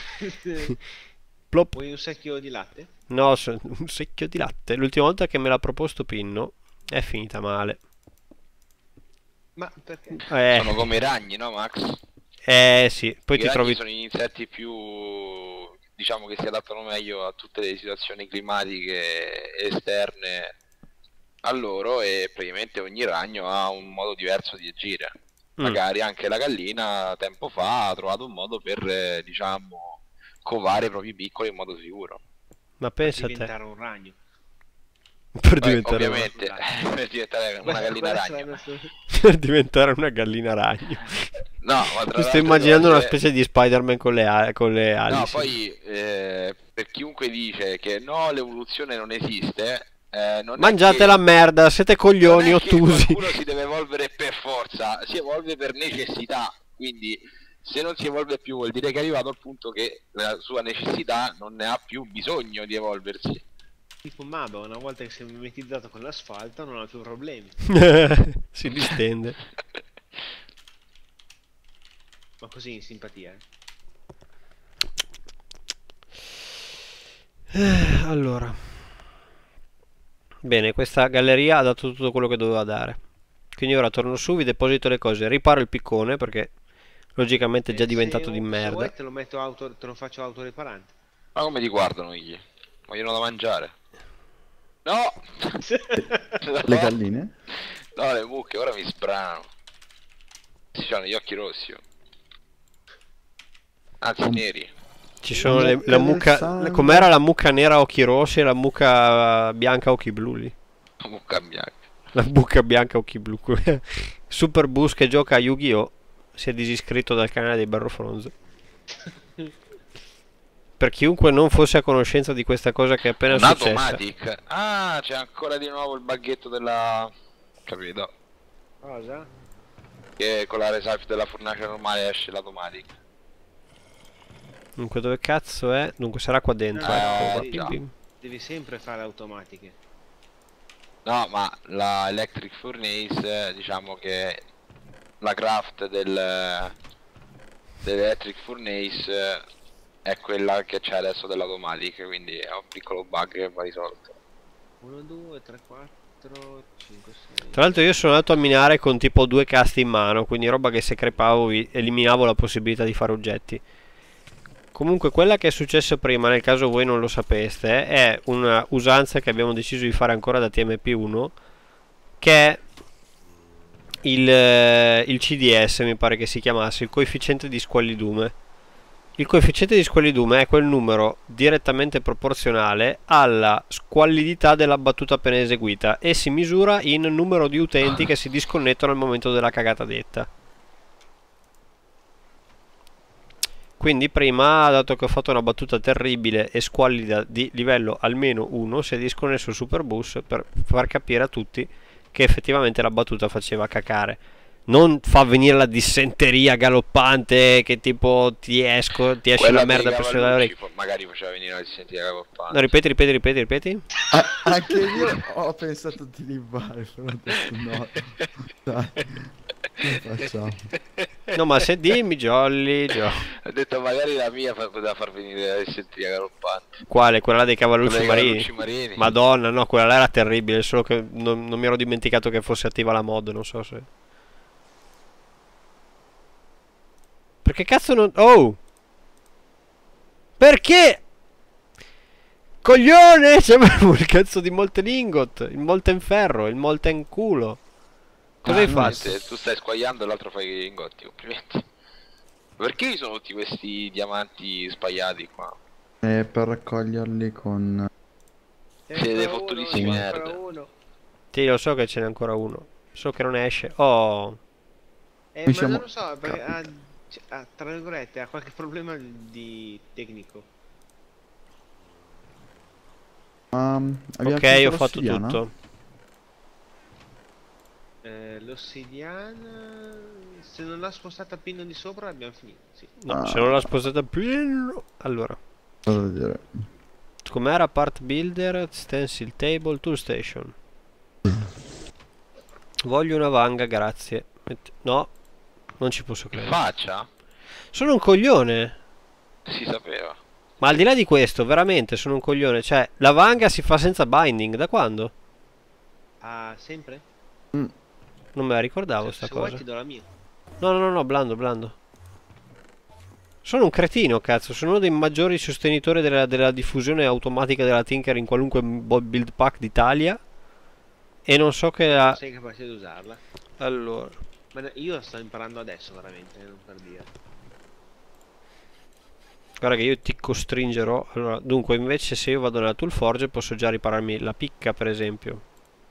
Plop. Vuoi un secchio di latte? No, un secchio di latte. L'ultima volta che me l'ha proposto Pinno è finita male. Ma perché? Sono come i ragni, no, Max? Sì, poi I ti ragni trovi... sono gli insetti più, diciamo, che si adattano meglio a tutte le situazioni climatiche esterne a loro, e praticamente ogni ragno ha un modo diverso di agire. Magari anche la gallina tempo fa ha trovato un modo per, diciamo, covare i propri piccoli in modo sicuro. Ma pensa a te. Diventare un ragno. Per Poi, diventare, ovviamente, per diventare una gallina ragno. per diventare una gallina ragno. No, ma tra Mi sto l'altro immaginando devo una dire- specie di Spider-Man con le ali. No, sì. poi per chiunque dice che no, l'evoluzione non esiste, non è Mangiate che- la merda, siete coglioni non è che ottusi. qualcuno si deve evolvere per forza, si evolve per necessità, quindi se non si evolve più vuol dire che è arrivato al punto che la sua necessità non ne ha più bisogno di evolversi. Tipo Maba, una volta che si è mimetizzato con l'asfalto non ha più problemi. Si distende. Ma così in simpatia. Allora. Bene, questa galleria ha dato tutto quello che doveva dare. Quindi ora torno su, vi deposito le cose, riparo il piccone perché logicamente è già diventato di Se merda. vuoi te lo metto te lo faccio autoriparante. Ma come ti guardano gli? Vogliono da mangiare. No! Le galline? No, le mucche, ora mi sbrano. Si hanno gli occhi rossi. Anzi, neri. Ci sono Mucche la del mucca. sangue. Com'era la mucca nera a occhi rossi e la mucca bianca a occhi blu lì? La mucca bianca. La mucca bianca a occhi blu. Super Bus che gioca a Yu-Gi-Oh! si è disiscritto dal canale dei Barrofronzo. Per chiunque non fosse a conoscenza di questa cosa che è appena Un successa. automatic. Ah, c'è ancora di nuovo il baghetto della... Capito? Cosa? Che con la resalve della fornace normale esce l'automatic. Dunque dove cazzo è? Dunque sarà qua dentro. No, già. devi sempre fare automatiche. No, ma la electric furnace, diciamo che la craft dell'electric furnace è quella che c'è adesso dell'automatic, quindi è un piccolo bug che va risolto. 1, 2, 3, 4, 5, 6. Tra l'altro io sono andato a minare con tipo 2 casti in mano, quindi roba che se crepavo eliminavo la possibilità di fare oggetti. Comunque quella che è successo prima, nel caso voi non lo sapeste, è una usanza che abbiamo deciso di fare ancora da TMP1, che è il CDS, mi pare che si chiamasse, il coefficiente di squallidume. Il coefficiente di squallidume è quel numero direttamente proporzionale alla squallidità della battuta appena eseguita e si misura in numero di utenti che si disconnettono al momento della cagata detta. Quindi prima, dato che ho fatto una battuta terribile e squallida di livello almeno 1, si è disconnesso il Superbus per far capire a tutti che effettivamente la battuta faceva cacare. Non fa venire la dissenteria galoppante che tipo ti esce Quella la merda dei per sulle cavallucci orecchie. magari faceva venire la dissenteria galoppante. No, ripeti. Anche io ho pensato di libbare, però ho detto no. Dai, che facciamo? No, ma se dimmi, Jolly. Ho detto magari la mia poteva far venire la dissenteria galoppante. Quale? Quella là dei cavallucci Quella dei marini? cavallucci marini. Madonna, no, quella là era terribile, solo che non mi ero dimenticato che fosse attiva la mod, non so se... Perché cazzo non... Oh! Perché? Coglione! C'avevo il cazzo di molten ingot, il molten ferro, il molten culo. Cosa hai fatto? niente, tu stai squagliando e l'altro fai i ingotti, complimenti. Perché ci sono tutti questi diamanti sbagliati qua? Per raccoglierli con... Siete dei fottutissimi nerd. Sì, lo so che ce n'è ancora uno. So che non esce. Oh! Ma Diciamo- non lo so, perché tra virgolette ha qualche problema di tecnico. abbiamo Ok, finito ho fatto l'ossidiana? tutto. L'ossidiana, se non l'ha spostata a pinno di sopra abbiamo finito, sì. No, se non l'ha spostata più... Allora, Vado a vedere. com'era? Part builder, stencil table, tool station. Voglio una vanga, grazie. No, non ci posso credere. Faccia? Sono un coglione. Si sapeva. Ma al di là di questo, veramente sono un coglione. Cioè, la vanga si fa senza binding. Da quando? Ah, sempre? Non me la ricordavo sta Se vuoi cosa. ti do la mia. No, blando. Sono un cretino, cazzo. Sono uno dei maggiori sostenitori della diffusione automatica della Tinker in qualunque build pack d'Italia. E non so che Non ha... sei capace di usarla. Allora... Ma io la sto imparando adesso veramente, non per dire. Guarda che io ti costringerò. Allora, dunque, invece se io vado nella Toolforge posso già ripararmi la picca, per esempio.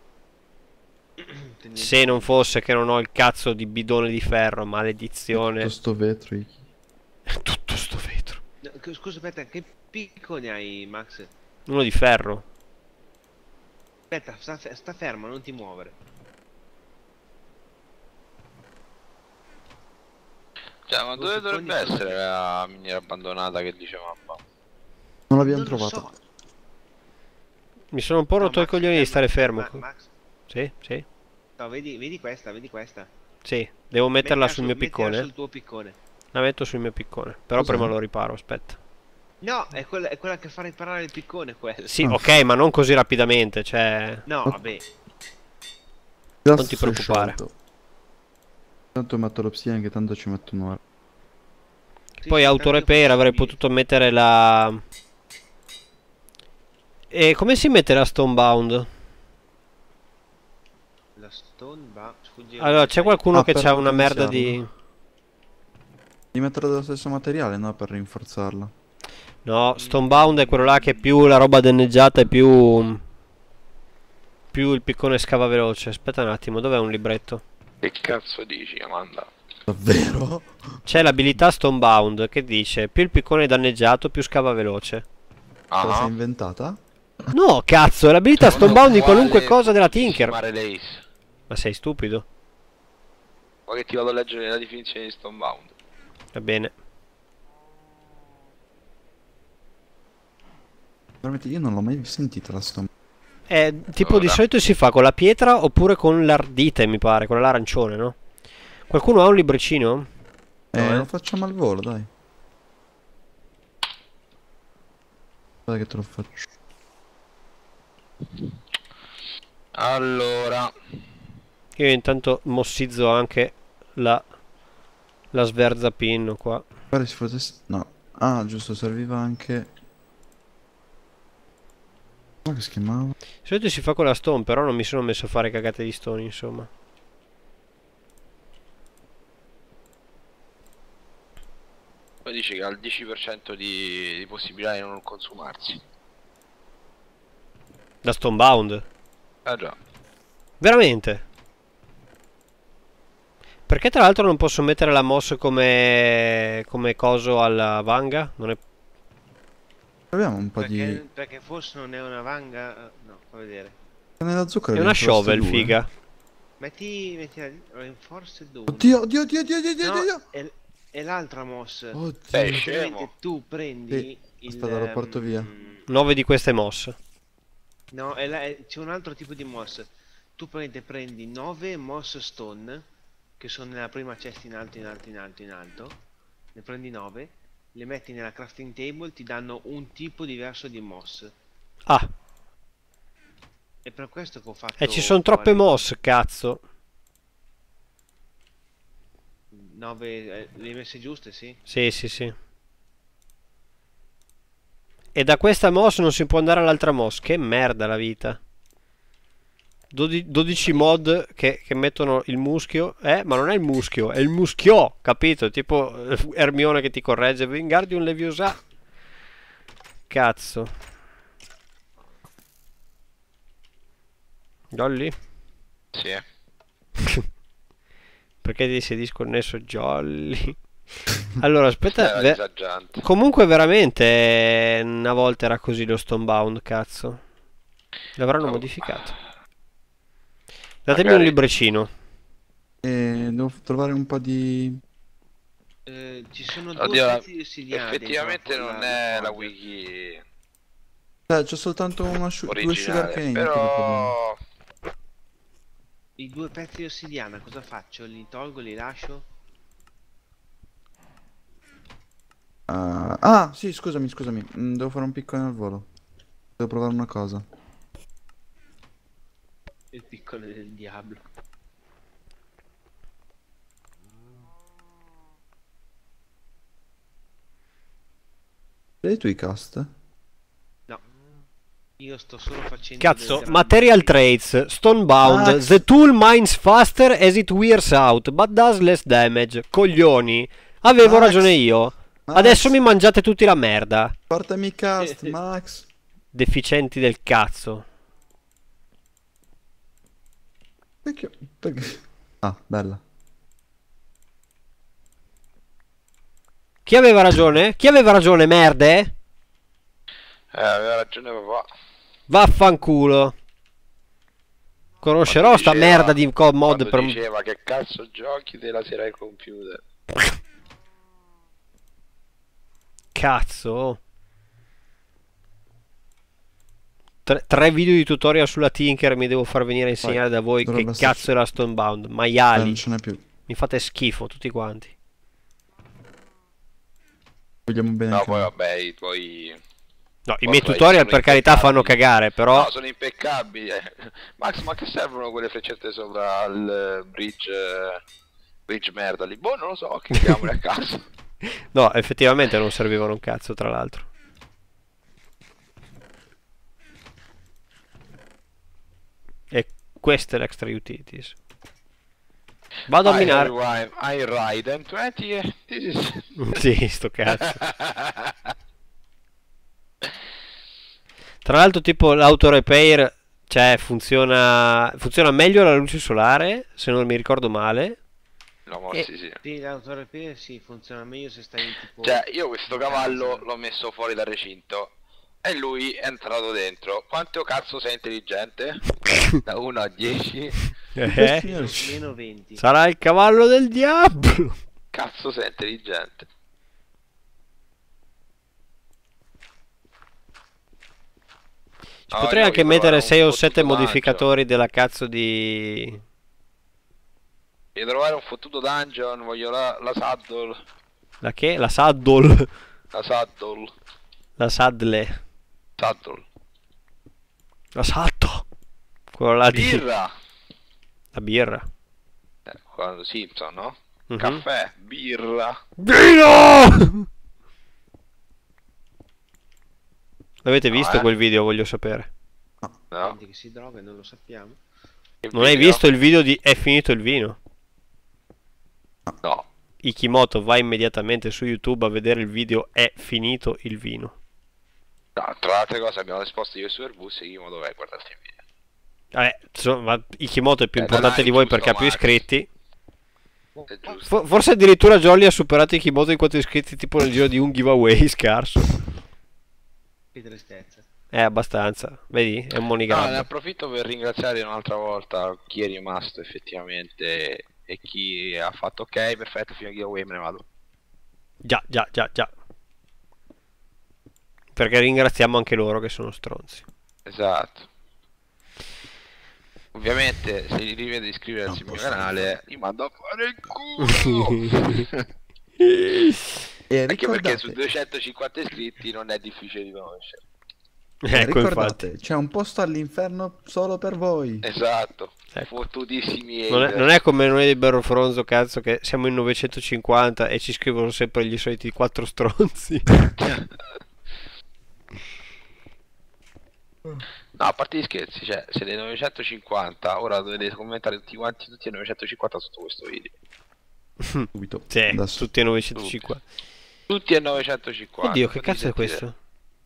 Se non fosse che non ho il cazzo di bidone di ferro, maledizione. Tutto sto vetro. Tutto sto vetro. No, scusa, aspetta, che picco ne hai, Max? Uno di ferro. Aspetta, sta fermo, non ti muovere. Cioè, ma dove dovrebbe essere la miniera abbandonata che dice mamma? Non l'abbiamo Non lo trovata. so. Mi sono un po' No, rotto i Max, coglioni di stare fermo. Max, Sì, sì. no, vedi questa, vedi questa. Sì, devo metterla Mettila sul mio mettila piccone. sul tuo piccone. La metto sul mio piccone. Però Cos'è? prima lo riparo, aspetta. No, è quella che fa riparare il piccone, quella. Sì, Ah. ok, ma non così rapidamente, cioè... No, vabbè. Non ti preoccupare. Tanto metto l'obsidian che tanto ci metto un'ora. Sì, Poi sì, autorepair tanto avrei possibile. potuto mettere la... E come si mette la stonebound? La stone va. Sfugge. Allora, c'è qualcuno Ah, che per c'ha una merda potenziarla. di... Di mettere dello stesso materiale, no? Per rinforzarla. No, stonebound è quello là che più la roba danneggiata e più... Più il piccone scava veloce. Aspetta un attimo, dov'è un libretto? Che cazzo dici, Amanda? Davvero? C'è l'abilità Stonebound che dice più il piccone è danneggiato, più scava veloce. Te la sei Ah, inventata? No, cazzo, è l'abilità Stonebound di qualunque cosa della Tinker. Mare Lace. Ma sei stupido? Poi che ti vado a leggere la definizione di Stonebound. Va bene. Veramente io non l'ho mai sentita la Stone. Tipo di Ora. solito si fa con la pietra oppure con l'ardite, mi pare, con l'arancione, no? Qualcuno ha un libricino? Lo facciamo al volo, dai. Guarda che te lo faccio. Allora, Io intanto mossizzo anche la sverzapinno qua. Guarda se potesse... No. Ah, giusto, serviva anche... Ma che si chiamava? Di solito si fa con la stone, però non mi sono messo a fare cagate di stone, insomma. poi dice che ha il 10% di possibilità di non consumarsi. Da Stonebound? Ah già. Veramente? Perché tra l'altro non posso mettere la moss come coso alla vanga? Non è... Proviamo un po' Perché forse non è una vanga. No, fa vedere. Nella zucchero È una abbiamo shovel, proposte due. figa. Metti la Reinforced 2. Oddio, oddio, oddio, oddio, oddio, oddio, No, oddio. è l'altra moss. Oddio. Scemo. Tu prendi Sì, il. aspetta, lo porto via. 9 di queste moss. No, c'è un altro tipo di moss. Tu prendi 9 moss stone, che sono nella prima chest in alto, in alto, in alto, in alto. Ne prendi 9, le metti nella crafting table, ti danno un tipo diverso di moss. Ah, È per questo che ho fatto. e ci sono troppe moss, cazzo. 9, le hai messe giuste, sì? Sì, sì, sì. E da questa moss non si può andare all'altra moss. Che merda la vita. 12 mod che mettono il muschio. Ma non è il muschio, è il muschio, capito? Tipo Hermione che ti corregge. Wingardium Leviosa. Cazzo. Jolly? Sì. Perché ti sei disconnesso, Jolly? Allora, aspetta. Era disagiante. Comunque veramente una volta era così lo Stonebound, cazzo. L'avranno Oh. modificato. Datemi un Magari. libricino. Devo trovare un po' di... Ci sono Oddio, due pezzi di ossidiana effettivamente dentro non è la forge. wiki C'è soltanto due originale, sugarcane. però I due pezzi di ossidiana cosa faccio? Li tolgo, li lascio? Ah, sì, scusami. Devo fare un piccone al volo. Devo provare una cosa. Il piccolo del diavolo. Vedi tu i cast? No. Io sto solo facendo Cazzo, del material traits, Stonebound. Max. The tool mines faster as it wears out, but does less damage. Coglioni. Avevo Max. ragione io. Max. Adesso mi mangiate tutti la merda. Portami i cast, Max. Deficienti del cazzo. Perché? Ah, bella. Chi aveva ragione? Chi aveva ragione, merde? aveva ragione papà. Vaffanculo. Conoscerò Quando sta diceva- merda di mod quando per... diceva che cazzo giochi della sera al computer. Cazzo. Tre video di tutorial sulla Tinker mi devo far venire a insegnare da voi che dovrebbe cazzo esserci. è la Stonebound. Maiali. Non ce n'è più. Mi fate schifo tutti quanti. Vogliamo bene No, anche poi noi. vabbè, i tuoi... No, i Possono miei tutorial essere per carità fanno impeccabili. cagare, però... No, sono impeccabili. Max, ma che servono quelle freccette sopra il bridge merda lì? Boh, non lo so, che chiamoli a caso. No, effettivamente non servivano un cazzo, tra l'altro. E questo è l'extra utilities. Vado a I minare. ride, I ride M20 this is... Sì, sto cazzo. Tra l'altro tipo l'auto repair, cioè funziona meglio la luce solare, se non mi ricordo male. L'ho mossi, sì. Sì, l'autorapire sì, funziona meglio se stai tipo... Cioè, io questo in cavallo casa. l'ho messo fuori dal recinto e lui è entrato dentro. Quanto cazzo sei intelligente? Da 1 a 10? Meno 20. Sarà il cavallo del diavolo. Cazzo sei intelligente. No, Potrei io anche voglio mettere trovare 6 o un 7 fottuto modificatori della cazzo di... dungeon. Voglio trovare un fottuto dungeon, voglio la saddle. La che? La saddle. La saddle. La saddle. Saddle. La salto. Quello là di... Birra! La birra. Quando Simpson, no? Mhm. Caffè, birra. Vino! L'avete No, visto quel video? Voglio sapere. No? Gente che si droga e non lo sappiamo. Che Non hai video? visto il video di È finito il vino? No. Ikimoto, vai immediatamente su YouTube a vedere il video È finito il vino. No, tra le altre cose abbiamo risposto io su Airbus e io dov'è guardate il video. Insomma, Ikimoto è più Dai, importante di voi giusto, perché ha più Max. iscritti. È giusto. Forse addirittura Jolly ha superato Ikimoto in quanto iscritti tipo nel giro di un giveaway scarso. Che tristezza. Abbastanza. Vedi? È un No, ne monigramma. approfitto per ringraziare un'altra volta chi è rimasto effettivamente e chi ha fatto ok, perfetto, fino a giveaway me ne vado. Già. Perché ringraziamo anche loro che sono stronzi. Esatto. Ovviamente se li rivede di iscriversi al mio canale, mi mando a fare il culo. E Anche perché su ricordate, 250 iscritti non è difficile di conoscere. Ecco, infatti. ricordate, c'è un posto all'inferno solo per voi. Esatto. Ecco. Fottutissimi Non è come noi di Berrofronzo, cazzo, che siamo in 950 e ci scrivono sempre gli soliti 4 stronzi. No, a parte gli scherzi, cioè, siete 950, ora dovete commentare tutti quanti, tutti e 950 sotto questo video. Subito. Sì, Adesso. tutti e 950. Tutti e 950. Oddio, che fatemi cazzo è sentire. questo?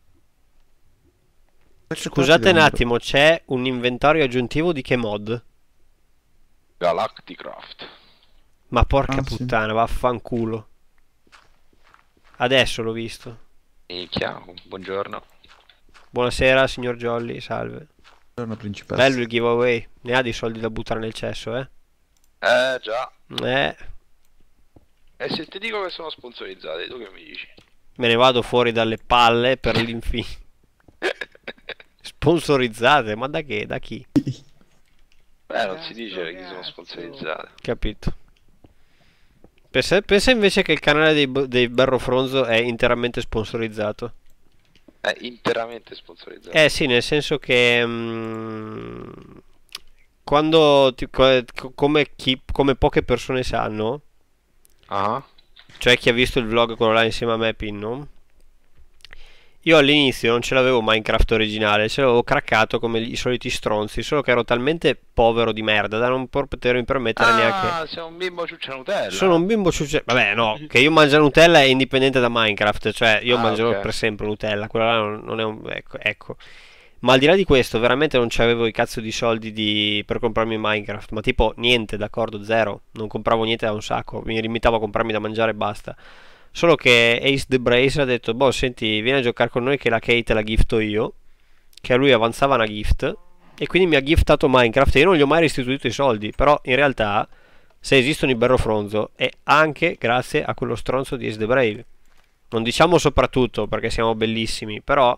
Queste Scusate parti un devono- attimo, c'è un inventario aggiuntivo di che mod? Galacticraft. Ma porca Ah, sì. puttana, vaffanculo. Adesso l'ho visto. Minchia, buongiorno. Buonasera, signor Jolly, salve. Buongiorno, principessa. Bello il giveaway. Ne ha di soldi da buttare nel cesso, eh? Già. Eh, E se ti dico che sono sponsorizzati, tu che mi dici? me ne vado fuori dalle palle per l'infine. Sponsorizzate, ma da che? Da chi? Non si dice che sono sponsorizzati. Capito. Pensa invece che il canale dei Berrofronzo è interamente sponsorizzato. È interamente sponsorizzato. Sì, nel senso che quando come poche persone sanno, Ah, cioè chi ha visto il vlog quello là insieme a me, Pinno, io all'inizio non ce l'avevo Minecraft originale, ce l'avevo craccato come i soliti stronzi, solo che ero talmente povero di merda da non potermi permettere neanche. sei un bimbo ciuccia Nutella. Sono un bimbo ciuccio. Vabbè, no, che io mangio Nutella è indipendente da Minecraft, cioè io mangerò ok. per sempre Nutella, quella là non è un... Ecco. Ma al di là di questo, veramente non c'avevo i cazzo di soldi per comprarmi Minecraft, ma tipo niente, d'accordo, zero. Non compravo niente da un sacco, mi limitavo a comprarmi da mangiare e basta. Solo che Ace the Brace ha detto, boh, senti, vieni a giocare con noi che la Kate te la gifto io, che a lui avanzava una gift, e quindi mi ha giftato Minecraft e io non gli ho mai restituito i soldi, però in realtà, se esistono i Berrofronzo, è anche grazie a quello stronzo di Ace the Brave. Non diciamo soprattutto perché siamo bellissimi, però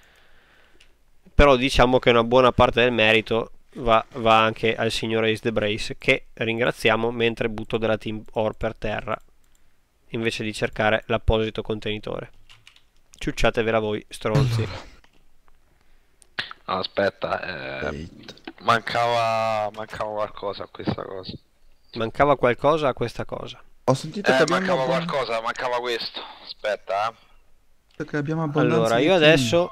diciamo che una buona parte del merito va anche al signor Ace the Brace, che ringraziamo mentre butto della team ore per terra invece di cercare l'apposito contenitore. Ciucciatevela voi, stronzi. No, aspetta, mancava qualcosa a questa cosa. Mancava qualcosa a questa cosa. Ho sentito che abbiamo Mancava qualcosa, mancava questo. Aspetta, che abbiamo abbondanza Allora, di io team. adesso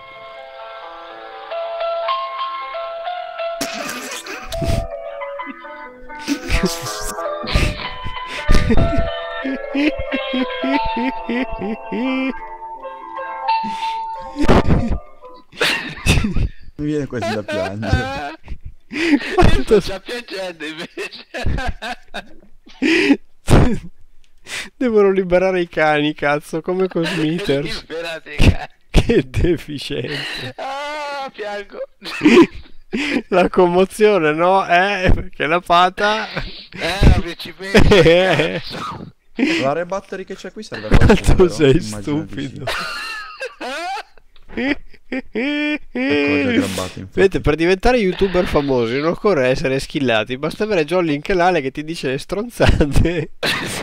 Mi viene quasi da piangere. Quanto- sto già piangendo invece. Devono liberare i cani, cazzo, come con Smithers. Liberate, cazzo. Che deficiente. Ah, piango. La commozione, no? Perché la pata... La principessa. cazzo. La battery che c'è qui serve a qualcuno, Quanto vero? sei Immagino di stupido. sì. Ecco, già grabbati, infatti. Vedete, per diventare youtuber famosi non occorre essere skillati, basta avere Jolly in canale che ti dice le stronzate.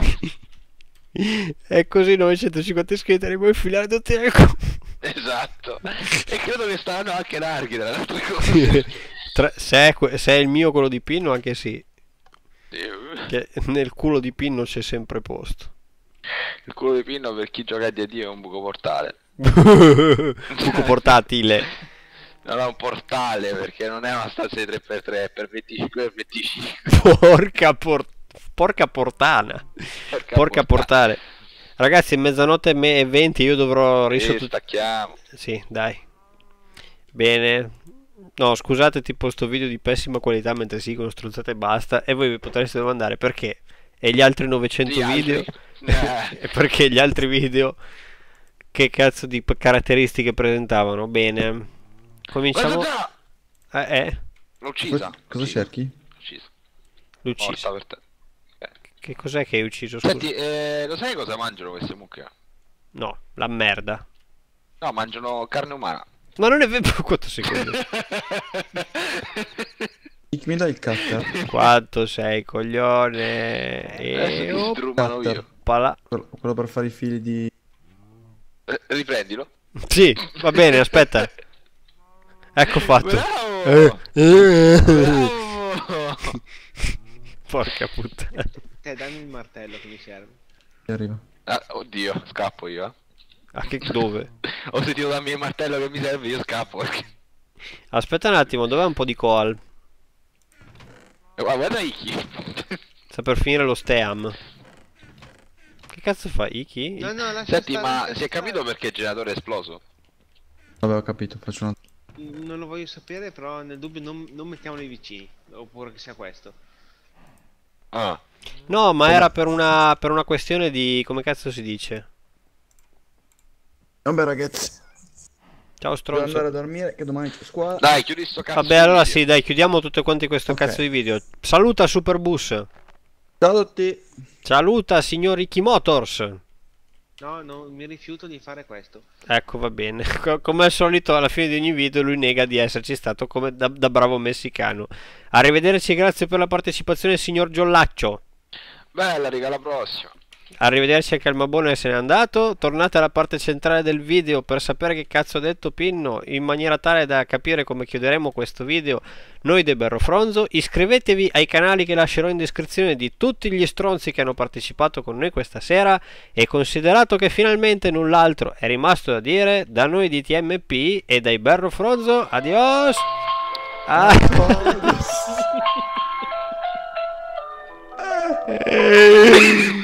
E così 950 iscritti li puoi infilare tutti nel culo. Esatto. E credo che stanno anche larghi dalle altre cose. Se è il mio quello di Pinno, anche sì. Sì. Che nel culo di Pinno c'è sempre posto. Il culo di pinno per chi gioca a D&D è un buco portale. Buco portatile. Non è un portale perché non è una stanza di 3x3, per 25 per 25. Porca portana. Porca Porca portale. Ragazzi, è mezzanotte e 20, io dovrò stacchiamo. Sì, dai. Bene. No, scusate, tipo sto video di pessima qualità mentre si dicono stronzate e basta. E voi vi potreste domandare perché? E gli altri 900 Gli video? altri? E perché gli altri video? Che cazzo di caratteristiche presentavano? Bene. Cominciamo. L'ho uccisa. Cosa cerchi? Uccisa. L'ucciso. Morta per te. Che cos'è che hai ucciso? Scusa. Senti, lo sai cosa mangiano queste mucche? No, la merda. No, mangiano carne umana. Ma non è vero. Quanto secondi? Mi dai il cutter? Quanto sei coglione? E Adesso ti strumano cutter. io. oppala. Quello per fare i fili di... Riprendilo. Sì, va bene, aspetta. Ecco fatto. Bravo! Bravo! Porca puttana. Dammi il martello che mi serve. Arriva. Ah, oddio, scappo io. Ah, che dove? Ho sentito dammi il martello che mi serve, io scappo. Aspetta un attimo, dov'è un po' di coal? Guarda Iki. Sta per finire lo steam. Che cazzo fa Iki? No, lascia Senti, stare, ma lascia si è capito stare. perché il generatore è esploso? Vabbè, ho capito, faccio una... Non lo voglio sapere, però nel dubbio non mettiamoli vicini. Oppure che sia questo. Ah. No, ma era per una questione di... come cazzo si dice? Vabbè ragazzi, Ciao devo andare a stronzo. dormire che domani c'è squadra. Dai, chiudi sto cazzo. Vabbè, allora sì, dai, chiudiamo tutti quanti questo Ok. cazzo di video. Saluta Superbus. Ciao a tutti. Saluta signor Iki Motors. No, mi rifiuto di fare questo. Ecco, va bene. Come al solito, alla fine di ogni video lui nega di esserci stato come da bravo messicano. Arrivederci, grazie per la partecipazione, signor Giollaccio. Bella, raga, alla prossima. Arrivederci anche al Mabone che se n'è andato. Tornate alla parte centrale del video per sapere che cazzo ha detto Pinno, in maniera tale da capire come chiuderemo questo video noi del Berrofronzo. Iscrivetevi ai canali che lascerò in descrizione di tutti gli stronzi che hanno partecipato con noi questa sera. E considerato che finalmente null'altro è rimasto da dire, da noi di TMP e dai Berrofronzo, adios. Ah.